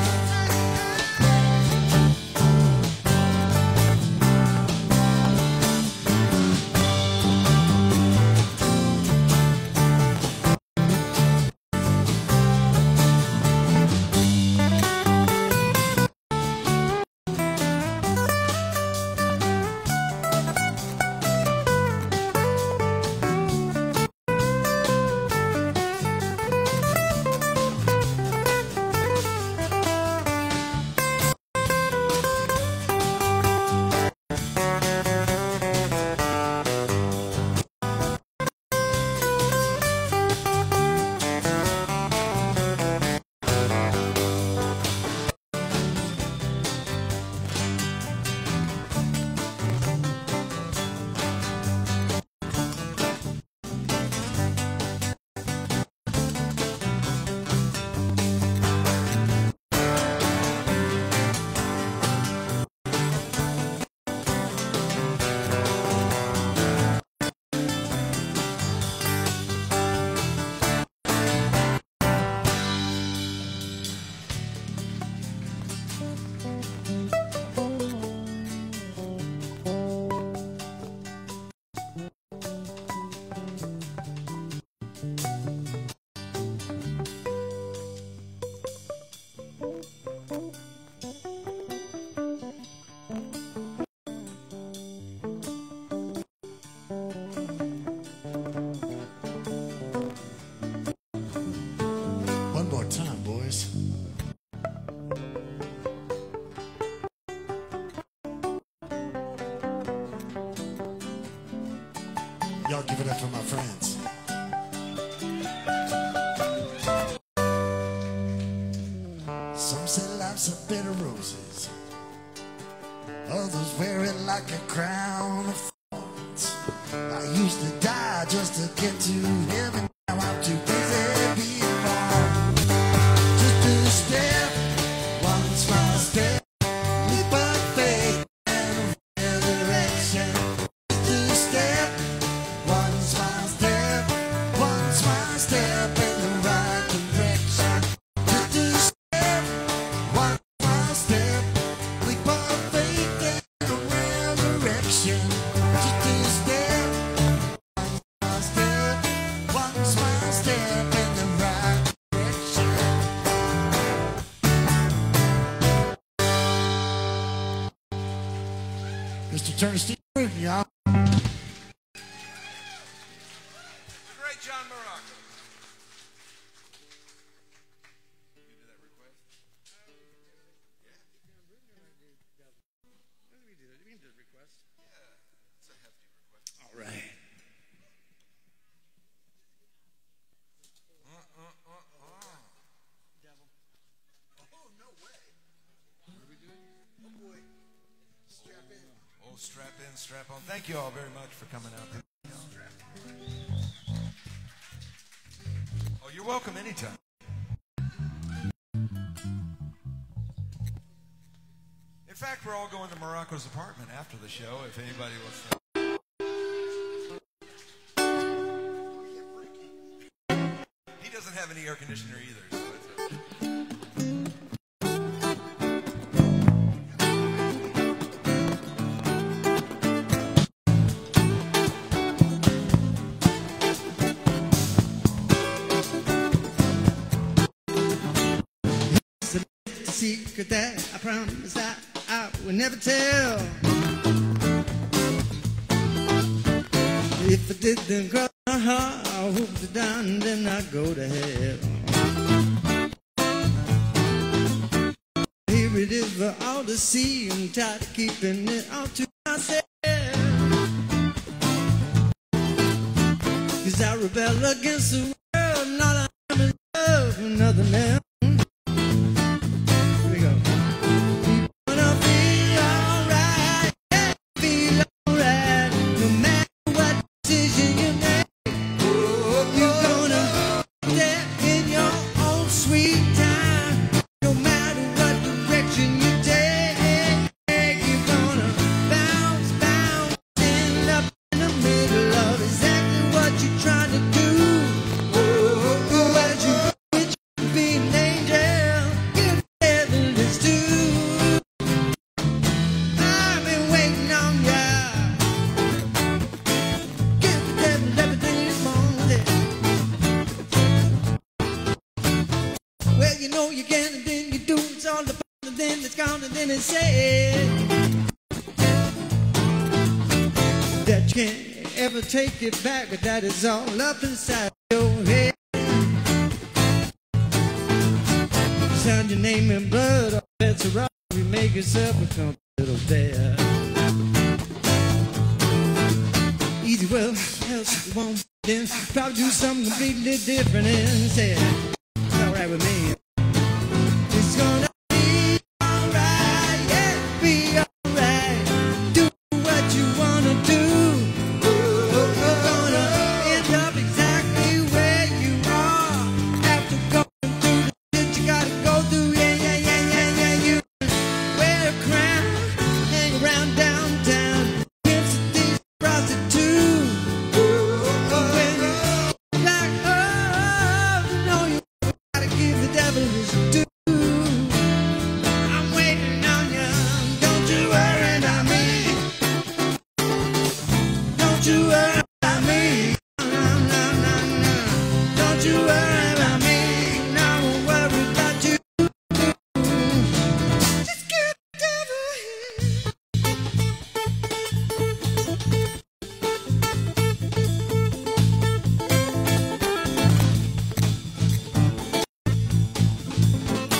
One more time, boys. Y'all give it up for my friends. Some say life's a bed of roses. Others wear it like a crown of thorns. I used to die just to get to heaven. Now I'm too busy being born. Just a step, one small step, leap of faith and resurrection. Just a step, one small step, one small step in the right direction. Just a step, one small step, leap of faith and resurrection. Just a step, one small step, one small step in the right direction. Mister Turner Steve, y'all. Great John Morocco. You do that request? It's a hefty request. All right. Uh, uh, uh, uh. Oh, no way. What are we doing? Oh, boy. Strap in. Oh, strap in, strap on. Thank you all very much for coming out. Oh, you're welcome anytime. In fact, we're all going to Morocco's apartment after the show if anybody wants to. He doesn't have any air conditioner either. So it's okay. It's a secret that I promise that I will never tell. If I did, then cross my heart, I hope to die and then I go to hell. Here it is for all to see. I'm tired of keeping it all to myself. Cause I rebel against the world, not I'm in love with another man. Here we go. You wanna feel alright, yeah, feel alright, no matter what decision you make. You're gonna step in your own sweet time, no matter what direction you take. You're gonna bounce, bounce, end up in the middle of exactly what you're trying to do. What you wish you could be an angel, give the devil his due. I've been waiting on ya. Give the devil everything he wanted. Well, you know you can and then you do. It's all about and then it's gone and then it's said that you can't ever take it back, but that is all up inside your head. Sign your name in blood, all bets are off. You make yourself become a little bad. Easy, well, else if you want, then probably do something completely different instead. It's alright with me. It's gonna be alright, yeah, be alright. Do what you wanna do. You're gonna end up exactly where you are after going through the shit you gotta go through. Yeah, yeah, yeah, yeah, yeah. You wear a crown, hang around downtown, pimps and thieves, prostitutes. When you like, oh, you know you gotta give the devil his due. I'm waiting on you. Don't you worry about me. Don't you worry about me. No, no, no, no. Don't you worry about me. No, I won't worry about you. Just give the devil his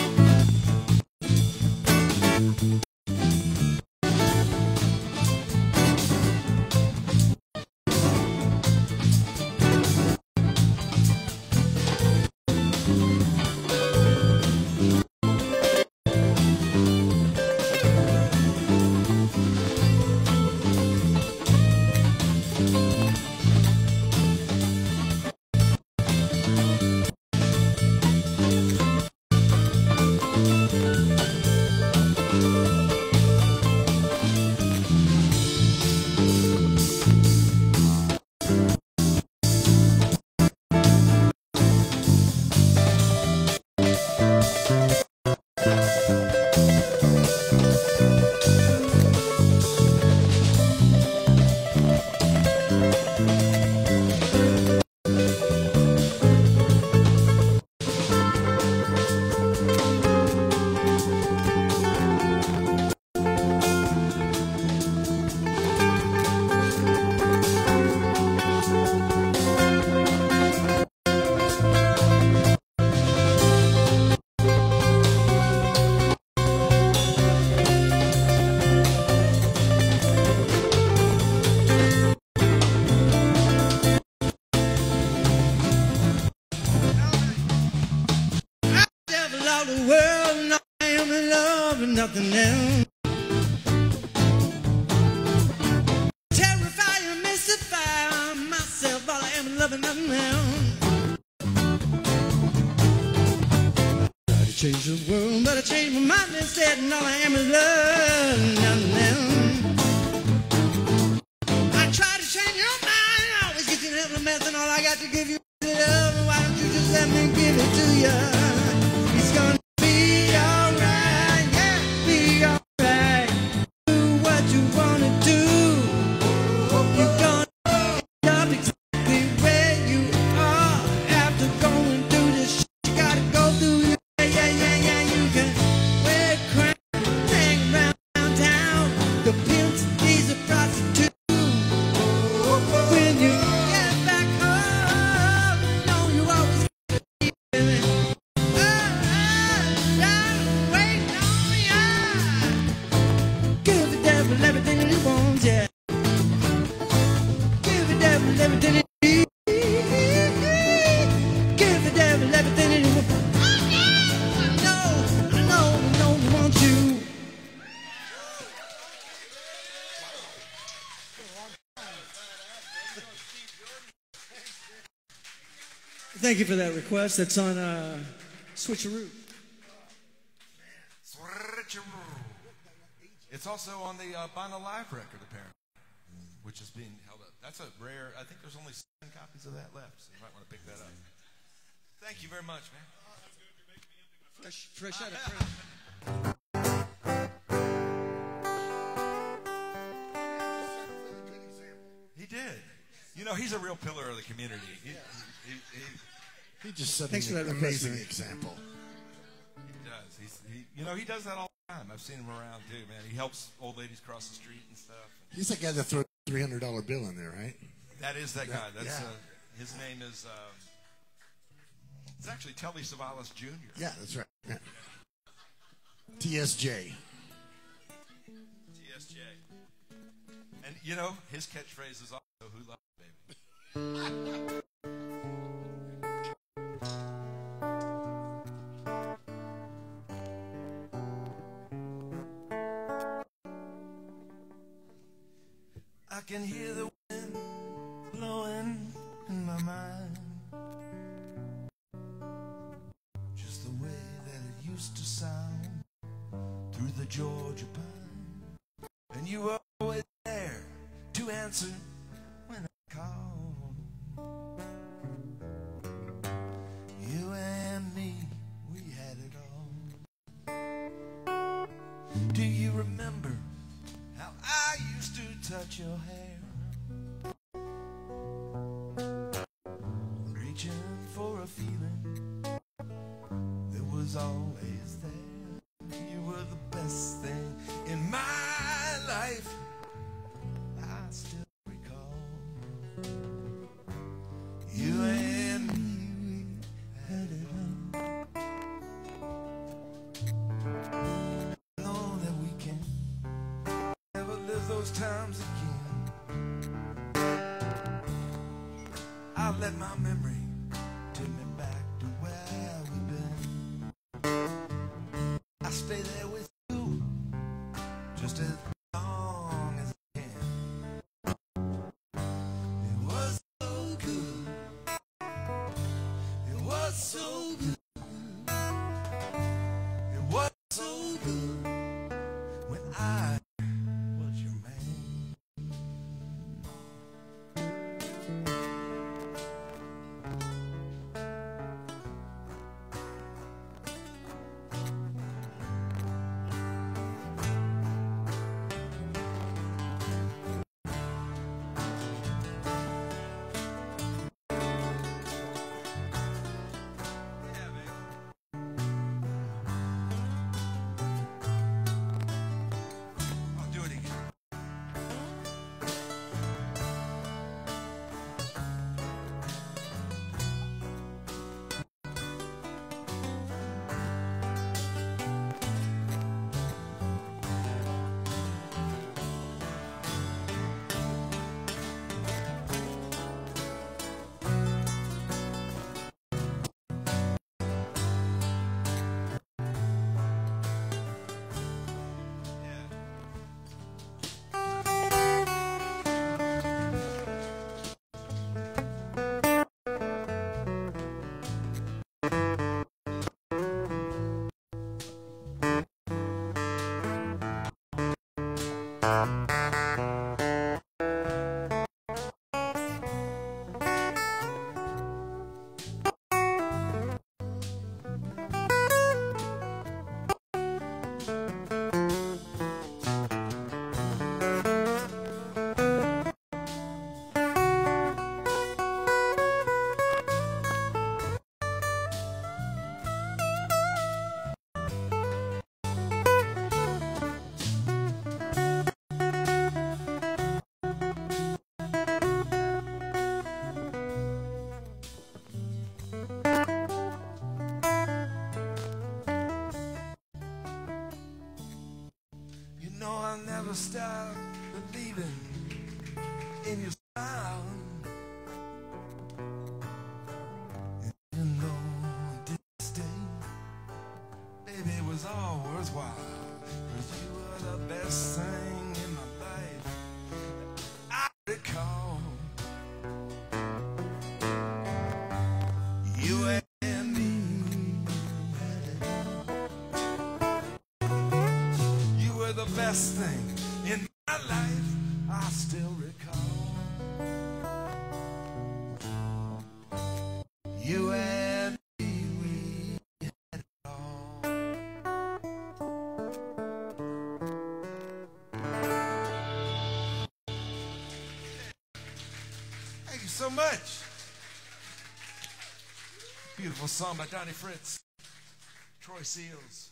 about the world, and all I am in love and nothing else. Terrify and mystify myself, all I am in love and nothing else. Try to change the world, but I changed my mind instead, and all I am is love and nothing else. I try to change your mind, I always get you in a mess, and all I got to give you is love. Why don't you just let me give it to you? It's gonna be alright, yeah, be alright. Do what you wanna do. You're gonna end up exactly where you are after going through the shit you gotta go through. Yeah, yeah, yeah, yeah. You can wear crap, hang around downtown. The pimps, he's a prostitute. When you get back home, you know you always gotta be feeling. Oh, oh, oh, waiting on ya. Give the devil everything that he wants, yeah. Give the devil everything that he needs. Give the devil everything that he wants. I know, I know, I know he wants you. Thank you for that request. That's on uh, Switcheroo. It's also on the uh, Bono Live record, apparently, which is being held up. That's a rare, I think there's only seven copies of that left, so you might want to pick that up. Thank you very much, man. Fresh, fresh out of print. He did. You know, he's a real pillar of the community. He, he, he, He just set Thanks for an that request, amazing man. example. he does. He's, he, you know, he does that all the time. I've seen him around, too, man. He helps old ladies cross the street and stuff. He's that guy that threw a three hundred dollar bill in there, right? That is that guy. That's yeah. uh, his name is, um, it's actually Telly Savalas Junior Yeah, that's right. Yeah. T S J. T S J. And, you know, his catchphrase is also, who loves baby? I can hear the wind blowing in my mind, just the way that it used to sound through the Georgia pine. And you were always there to answer when I called. You and me, we had it all. Do you remember how I used to touch your hair, reaching for a feeling that was always there? You were the best thing in my life, I still recall. You and me, we had it all. I know that we can never live those times again. I'll let my memory take me back to where we've been. I'll stay there with you just as long as I can. It was so good. It was so good. It was so good when I was your man. never stop believing in your smile. And even though it didn't stay, baby, it was all worthwhile. 'Cause you were the best thing in my life I recall. You and me, you were the best thing in my life I still recall. You and me, we had it all. Thank you so much. Beautiful song by Donnie Fritz, Troy Seals.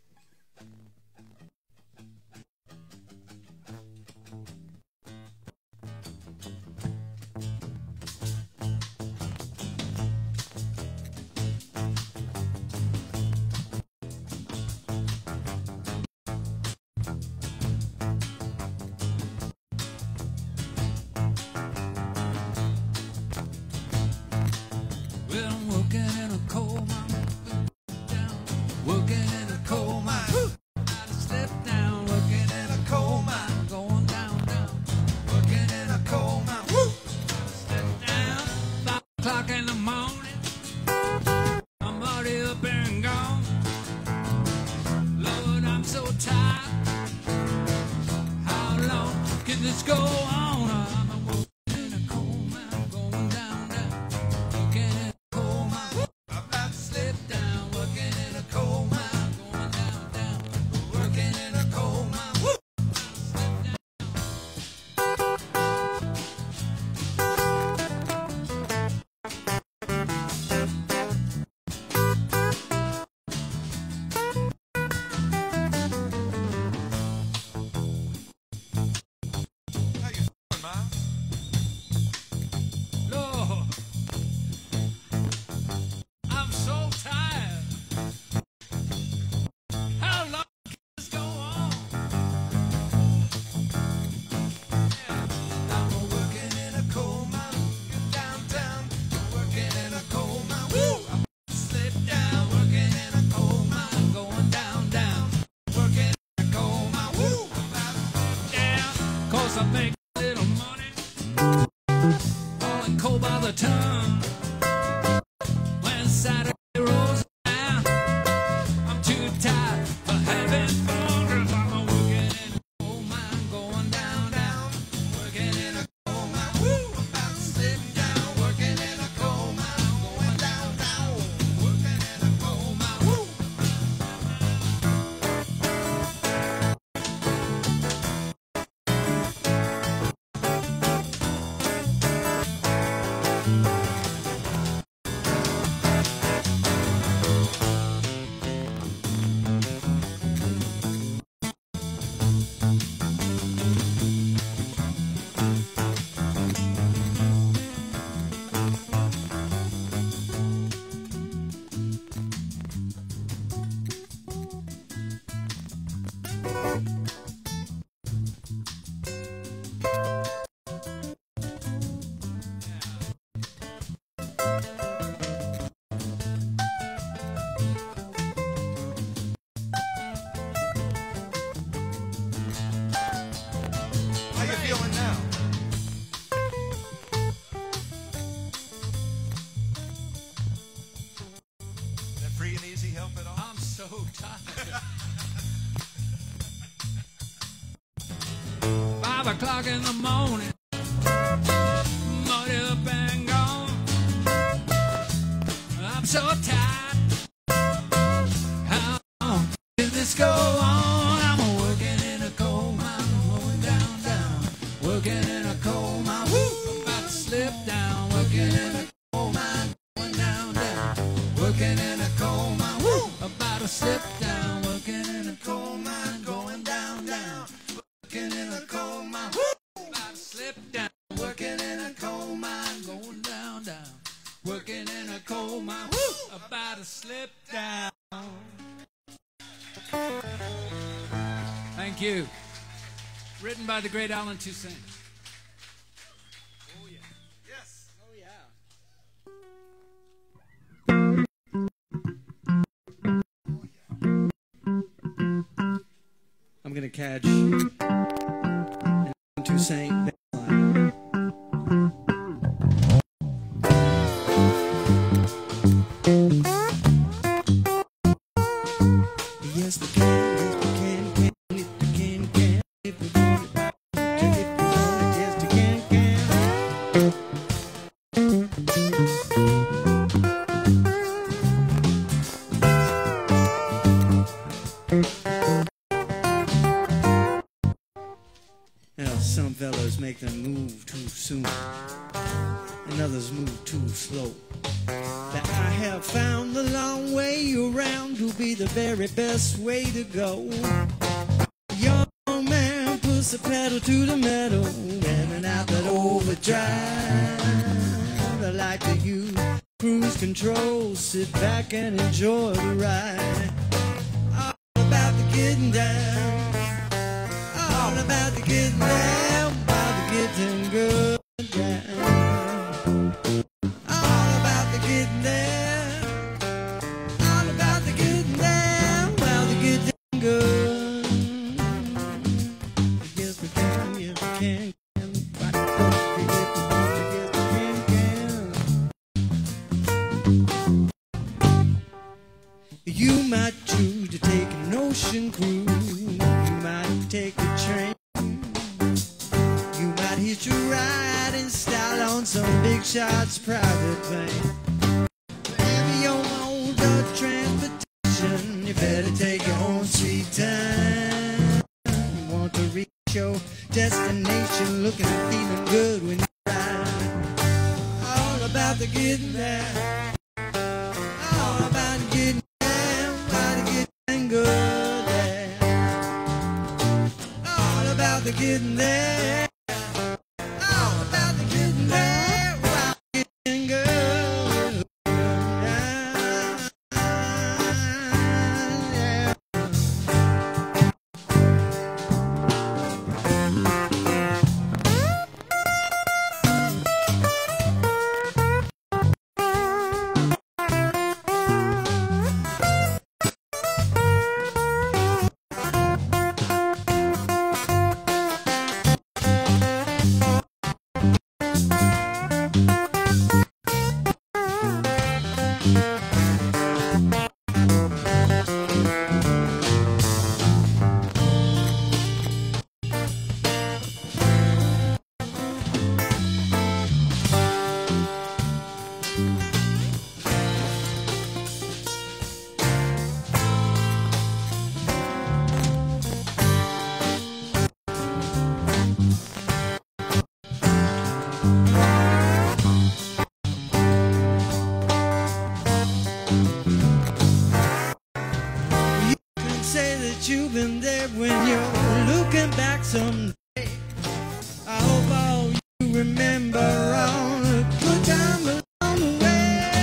Well, I'm working in a coal mine, down, working in a coal mine. I just slipped down, working in a coal mine, going down, down, working in a coal mine. Woo! Slipped down, five o'clock in the morning. I'm already up and gone. Lord, I'm so tired. How long can this go on? I'm working in a coal mine, going down, down, working in about to slip down, working in a coal mine, going down, down, working in a coal mine. Woo! Slip down. How you feeling, Miles? Lord, I'm so tired. How long can this go on? Yeah, I'm working in a coal mine, downtown, working in a coal mine. Woo! slip down, working in a coal mine, going down, down, working in a coal mine. Woo! About to slip down, 'cause I make a little money, hauling coal by the ton. When Saturday rolls around, I'm too tired for having fun. 'Cause I'm working in a coal mine, going down, down, working in a coal mine. Woo! About to slip down, working in a coal mine, going down, down, working in a coal mine. Woo! How you feeling now? That free and easy help at all? I'm so tired. Five o'clock in the morning, muddy up and gone. I'm so tired. How long can this go on? I'm working in a coal mine, going down, down, working in a coal mine. Woo! About to slip down, working in a coal mine, going down, down, working in a coal mine. Woo! About to slip down, working in a coal mine, going down, down, working in a coal mine. Woo! About to slip down, working in a coal mine, going down, down, working in a coal mine. Woo! About to slip down. Thank you. Written by the great Alan Toussaint. Oh, yeah. Yes. Oh, yeah. I'm going to catch an Toussaint bass line. Yes, we can, yes, we can, can, if we can, can, if we want it, if we want it, yes, we can, can. Now, some fellas make them move too soon, and others move too slow. But I have found the long way around to be the very best way to go. Young man puts the pedal to the metal, revving out that overdrive. I like to use cruise control, sit back and enjoy the ride. All about the getting down, all about the getting down, about the getting good down. All about the getting there, all about the getting there, well, the getting good. Yes, we can, yes, we can, can. Yes, we can, can. You might choose to take an ocean cruise, you might take a train, you might hitch a ride in style on some big shot's private plane. Maybe your mode of transportation, you better take your own sweet time. You want to reach your destination, looking and feeling good when you ride. All about the getting there, all about the getting there, about the getting good there. All about the getting there, all about the getting there, while getting good. Yeah. Say that you've been there when you're looking back someday. I hope all you remember all the good time along the way.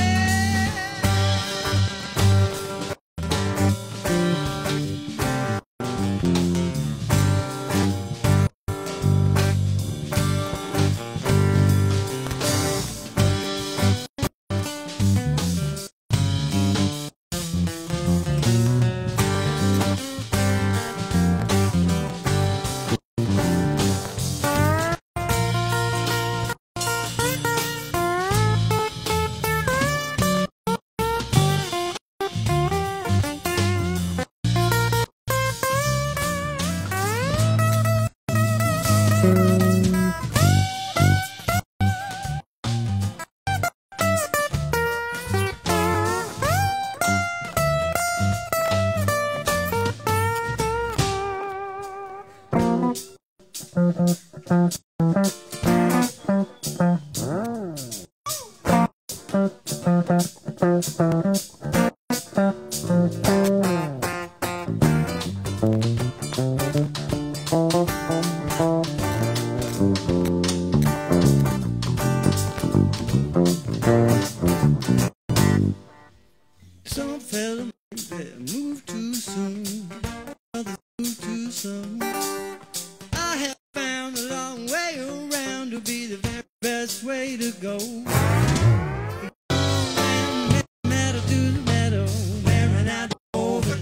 Some fella move too soon, others move too soon. I have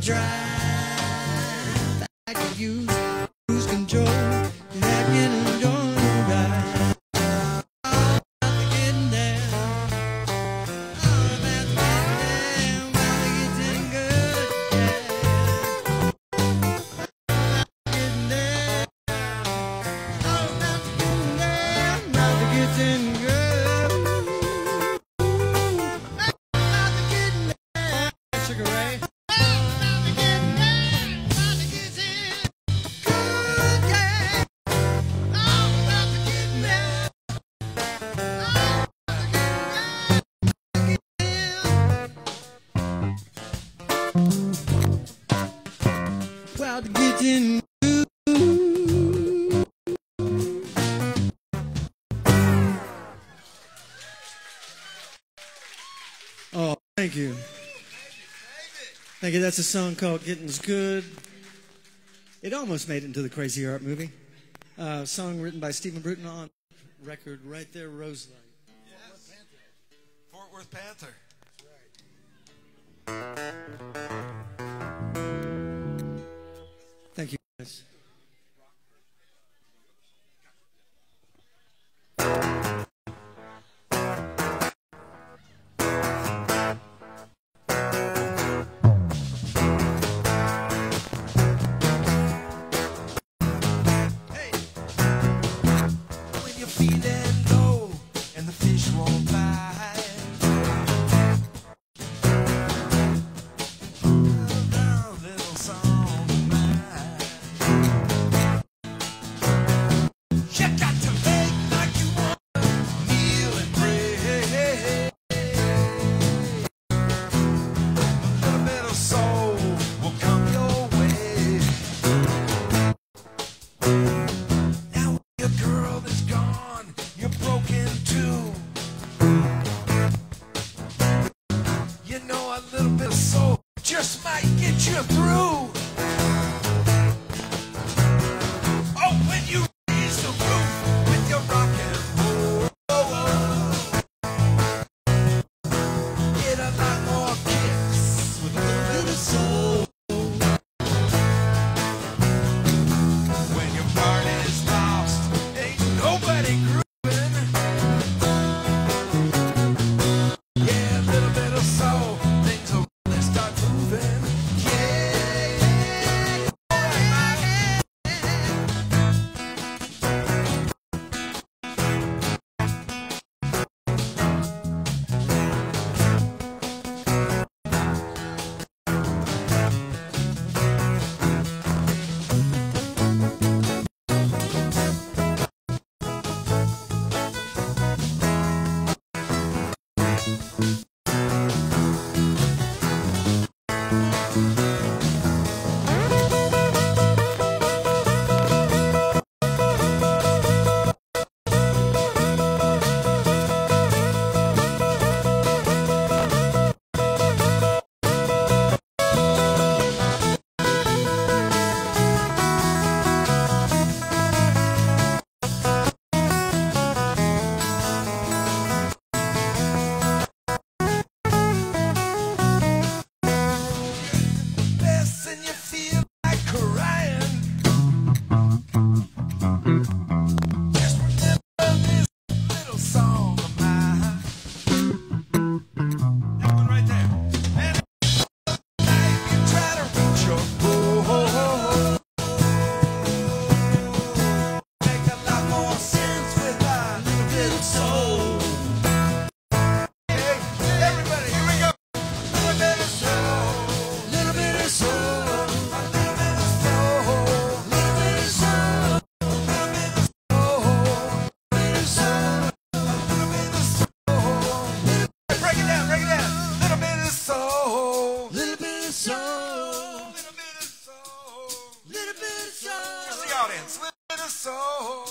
drive. I could use cruise control, and I can enjoy the ride. All about to getting there. All about to getting there. About to getting good, yeah. Getting there. All about to getting there. About to getting good. About to getting there. Sugar Ray. About to get in. Oh, thank you. Thank you. That's a song called Getting's Good. It almost made it into the Crazy Art movie. Uh, song written by Stephen Bruton on record right there, Roselight. Yes. Fort Worth Panther. Thank you, guys. When you're feeling low and the fish won't bite, a little song of mine. You got to make like you want to kneel and pray. A little bit of soul will come your way. Now when your girl is gone, you're broken too. You know a little bit of soul just might get you through. Oh, when you raise the roof with your rock and roll, get a lot more kicks with a little bit of soul. When your party's lost, ain't nobody grooving. Yeah, a little bit of soul, things will really start moving. Yeah, alright, best and you feel like crying. Just remember this little song of mine. That one right there. And night you try to reach your goal. Make a lot more sense with a little bit of soul. Hey, everybody, here we go. Little bit of soul. Little bit of soul. A little bit of soul. Little bit of soul. A little bit of soul. Little bit of soul. A little bit of soul. Break it down, break it down. Little bit of soul. Little bit of soul. Little bit of soul. Little bit of soul. Where's the audience? Little bit of soul.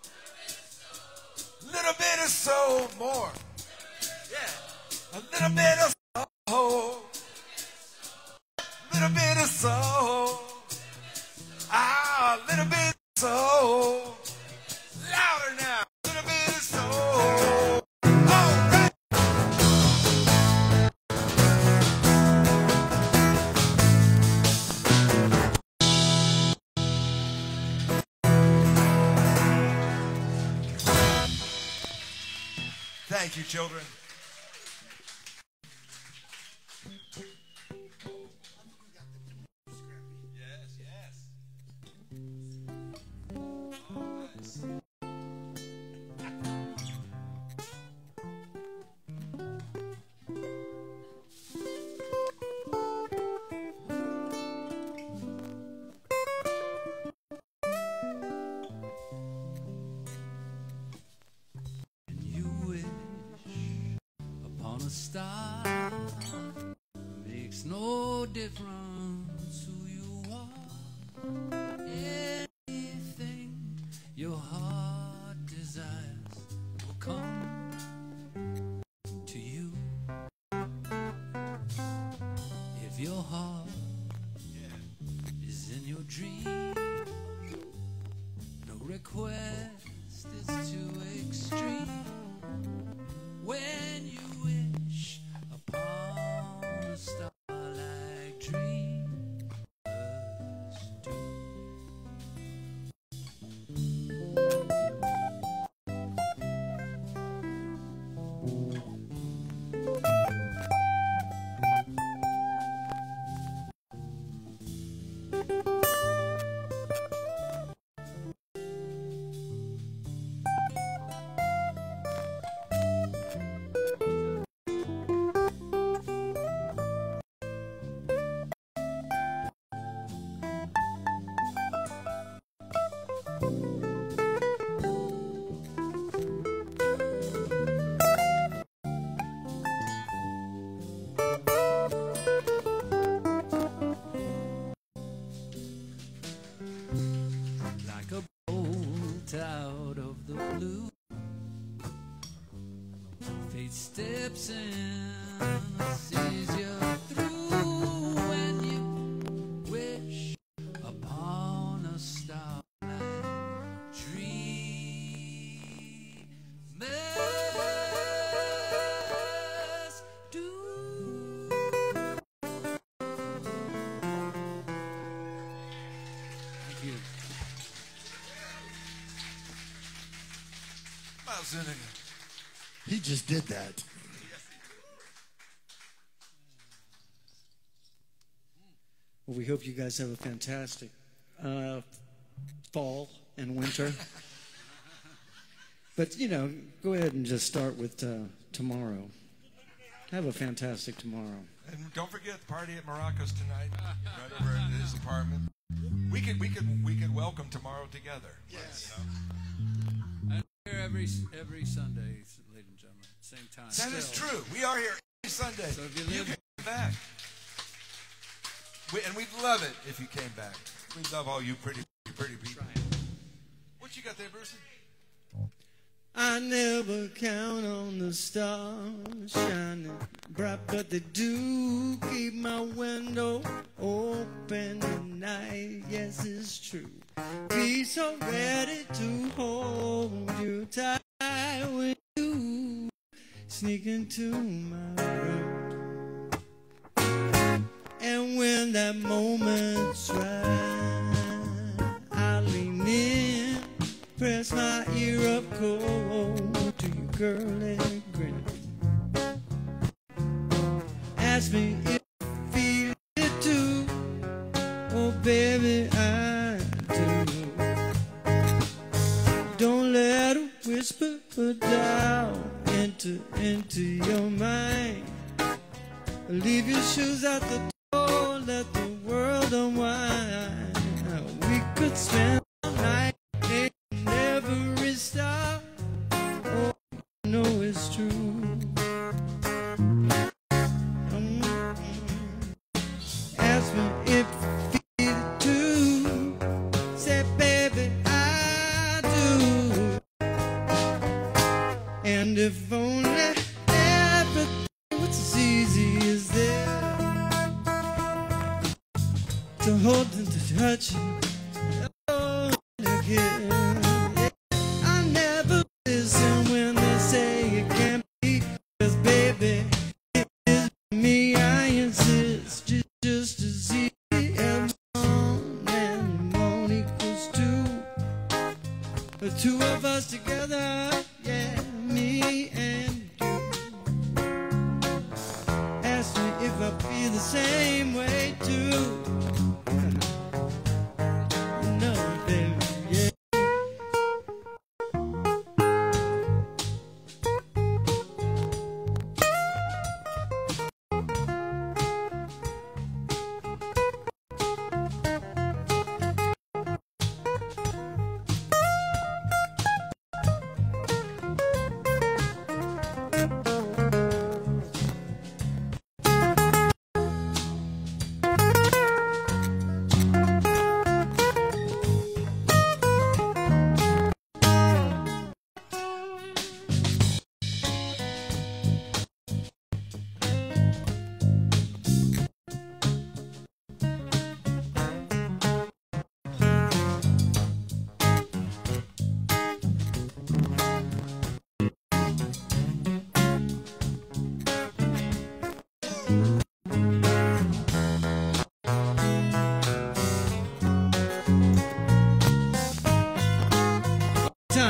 Little bit of soul. More. Yeah. A little bit of soul. Little bit of soul. Ah, a little bit of soul. Louder now. Little bit of soul. All right. Thank you, children. Yes, yes. Oh, nice. A star makes no difference who you are. Anything your heart desires will come to you. If your heart is in your dream, no request is too extreme. When you wish upon a star like dreamers do. Out of the blue, fate steps in, sees you through. When you wish upon a starlight dream, must do. Thank you. He just did that. Well, we hope you guys have a fantastic uh, fall and winter. But, you know, go ahead and just start with uh, tomorrow. Have a fantastic tomorrow. And don't forget the party at Morocco's tonight, right over at his apartment. We could, we could, we could welcome tomorrow together. Yes. You know? I'm here every every Sunday, ladies and gentlemen, same time. That is Still. true. We are here every Sunday. So if you live- can come back. We, and we'd love it if you came back. We love all you pretty, pretty people. What you got there, Bruce? I never count on the stars shining bright, but they do keep my window open at night. Yes, it's true. Be so ready to hold you tight when you sneak into my room. And when that moment's right, I lean in, press my ear up cold to your girly grin. Ask me if you feel it too. Oh, baby, I do. Don't let a whisper down enter into your mind. Leave your shoes at the door, let the world unwind. We could spend all night in every star. Oh, I know it's true. Mm-hmm. Ask me if you feel it too. Say, baby, I do. And if only everything was as easy as that, to hold and to touch you, oh, again. Yeah. I never listen when they say it can't be, 'cause baby, it is me. I insist, just, just as easy as one and one equals two. The two of us together, yeah, me and you.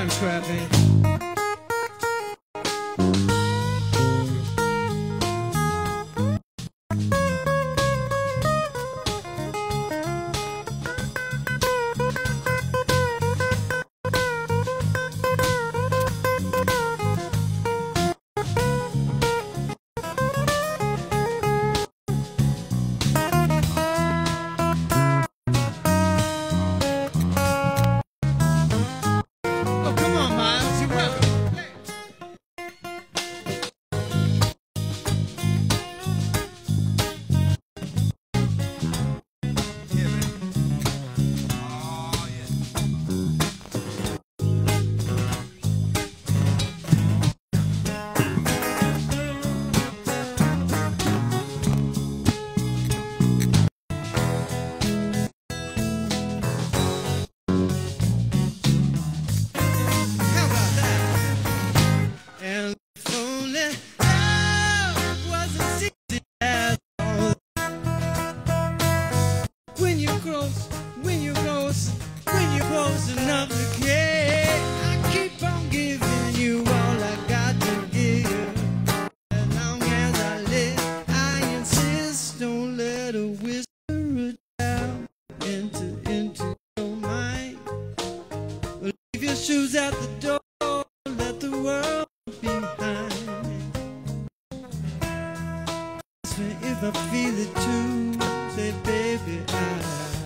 time, Scrappy. Shoes at the door, let the world behind. If I feel it too, say baby I.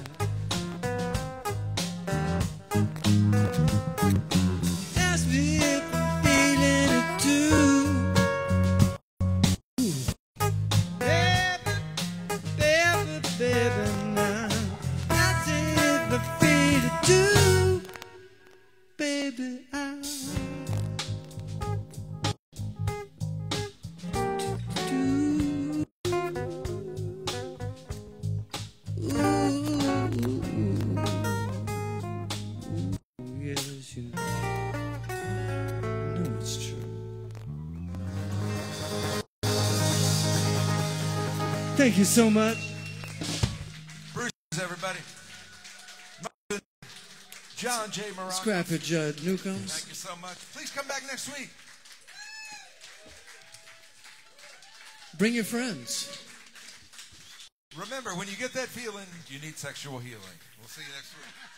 Ask me if I'm feeling it too. Baby, baby, baby now. Ask me if I feel it too. Baby, I do. Ooh, yes, you know it's true. Thank you so much. Bruce, everybody. John J. Morocco. Scrapper Judd Newcombs. Thank you so much. Please come back next week. Bring your friends. Remember, when you get that feeling, you need sexual healing. We'll see you next week.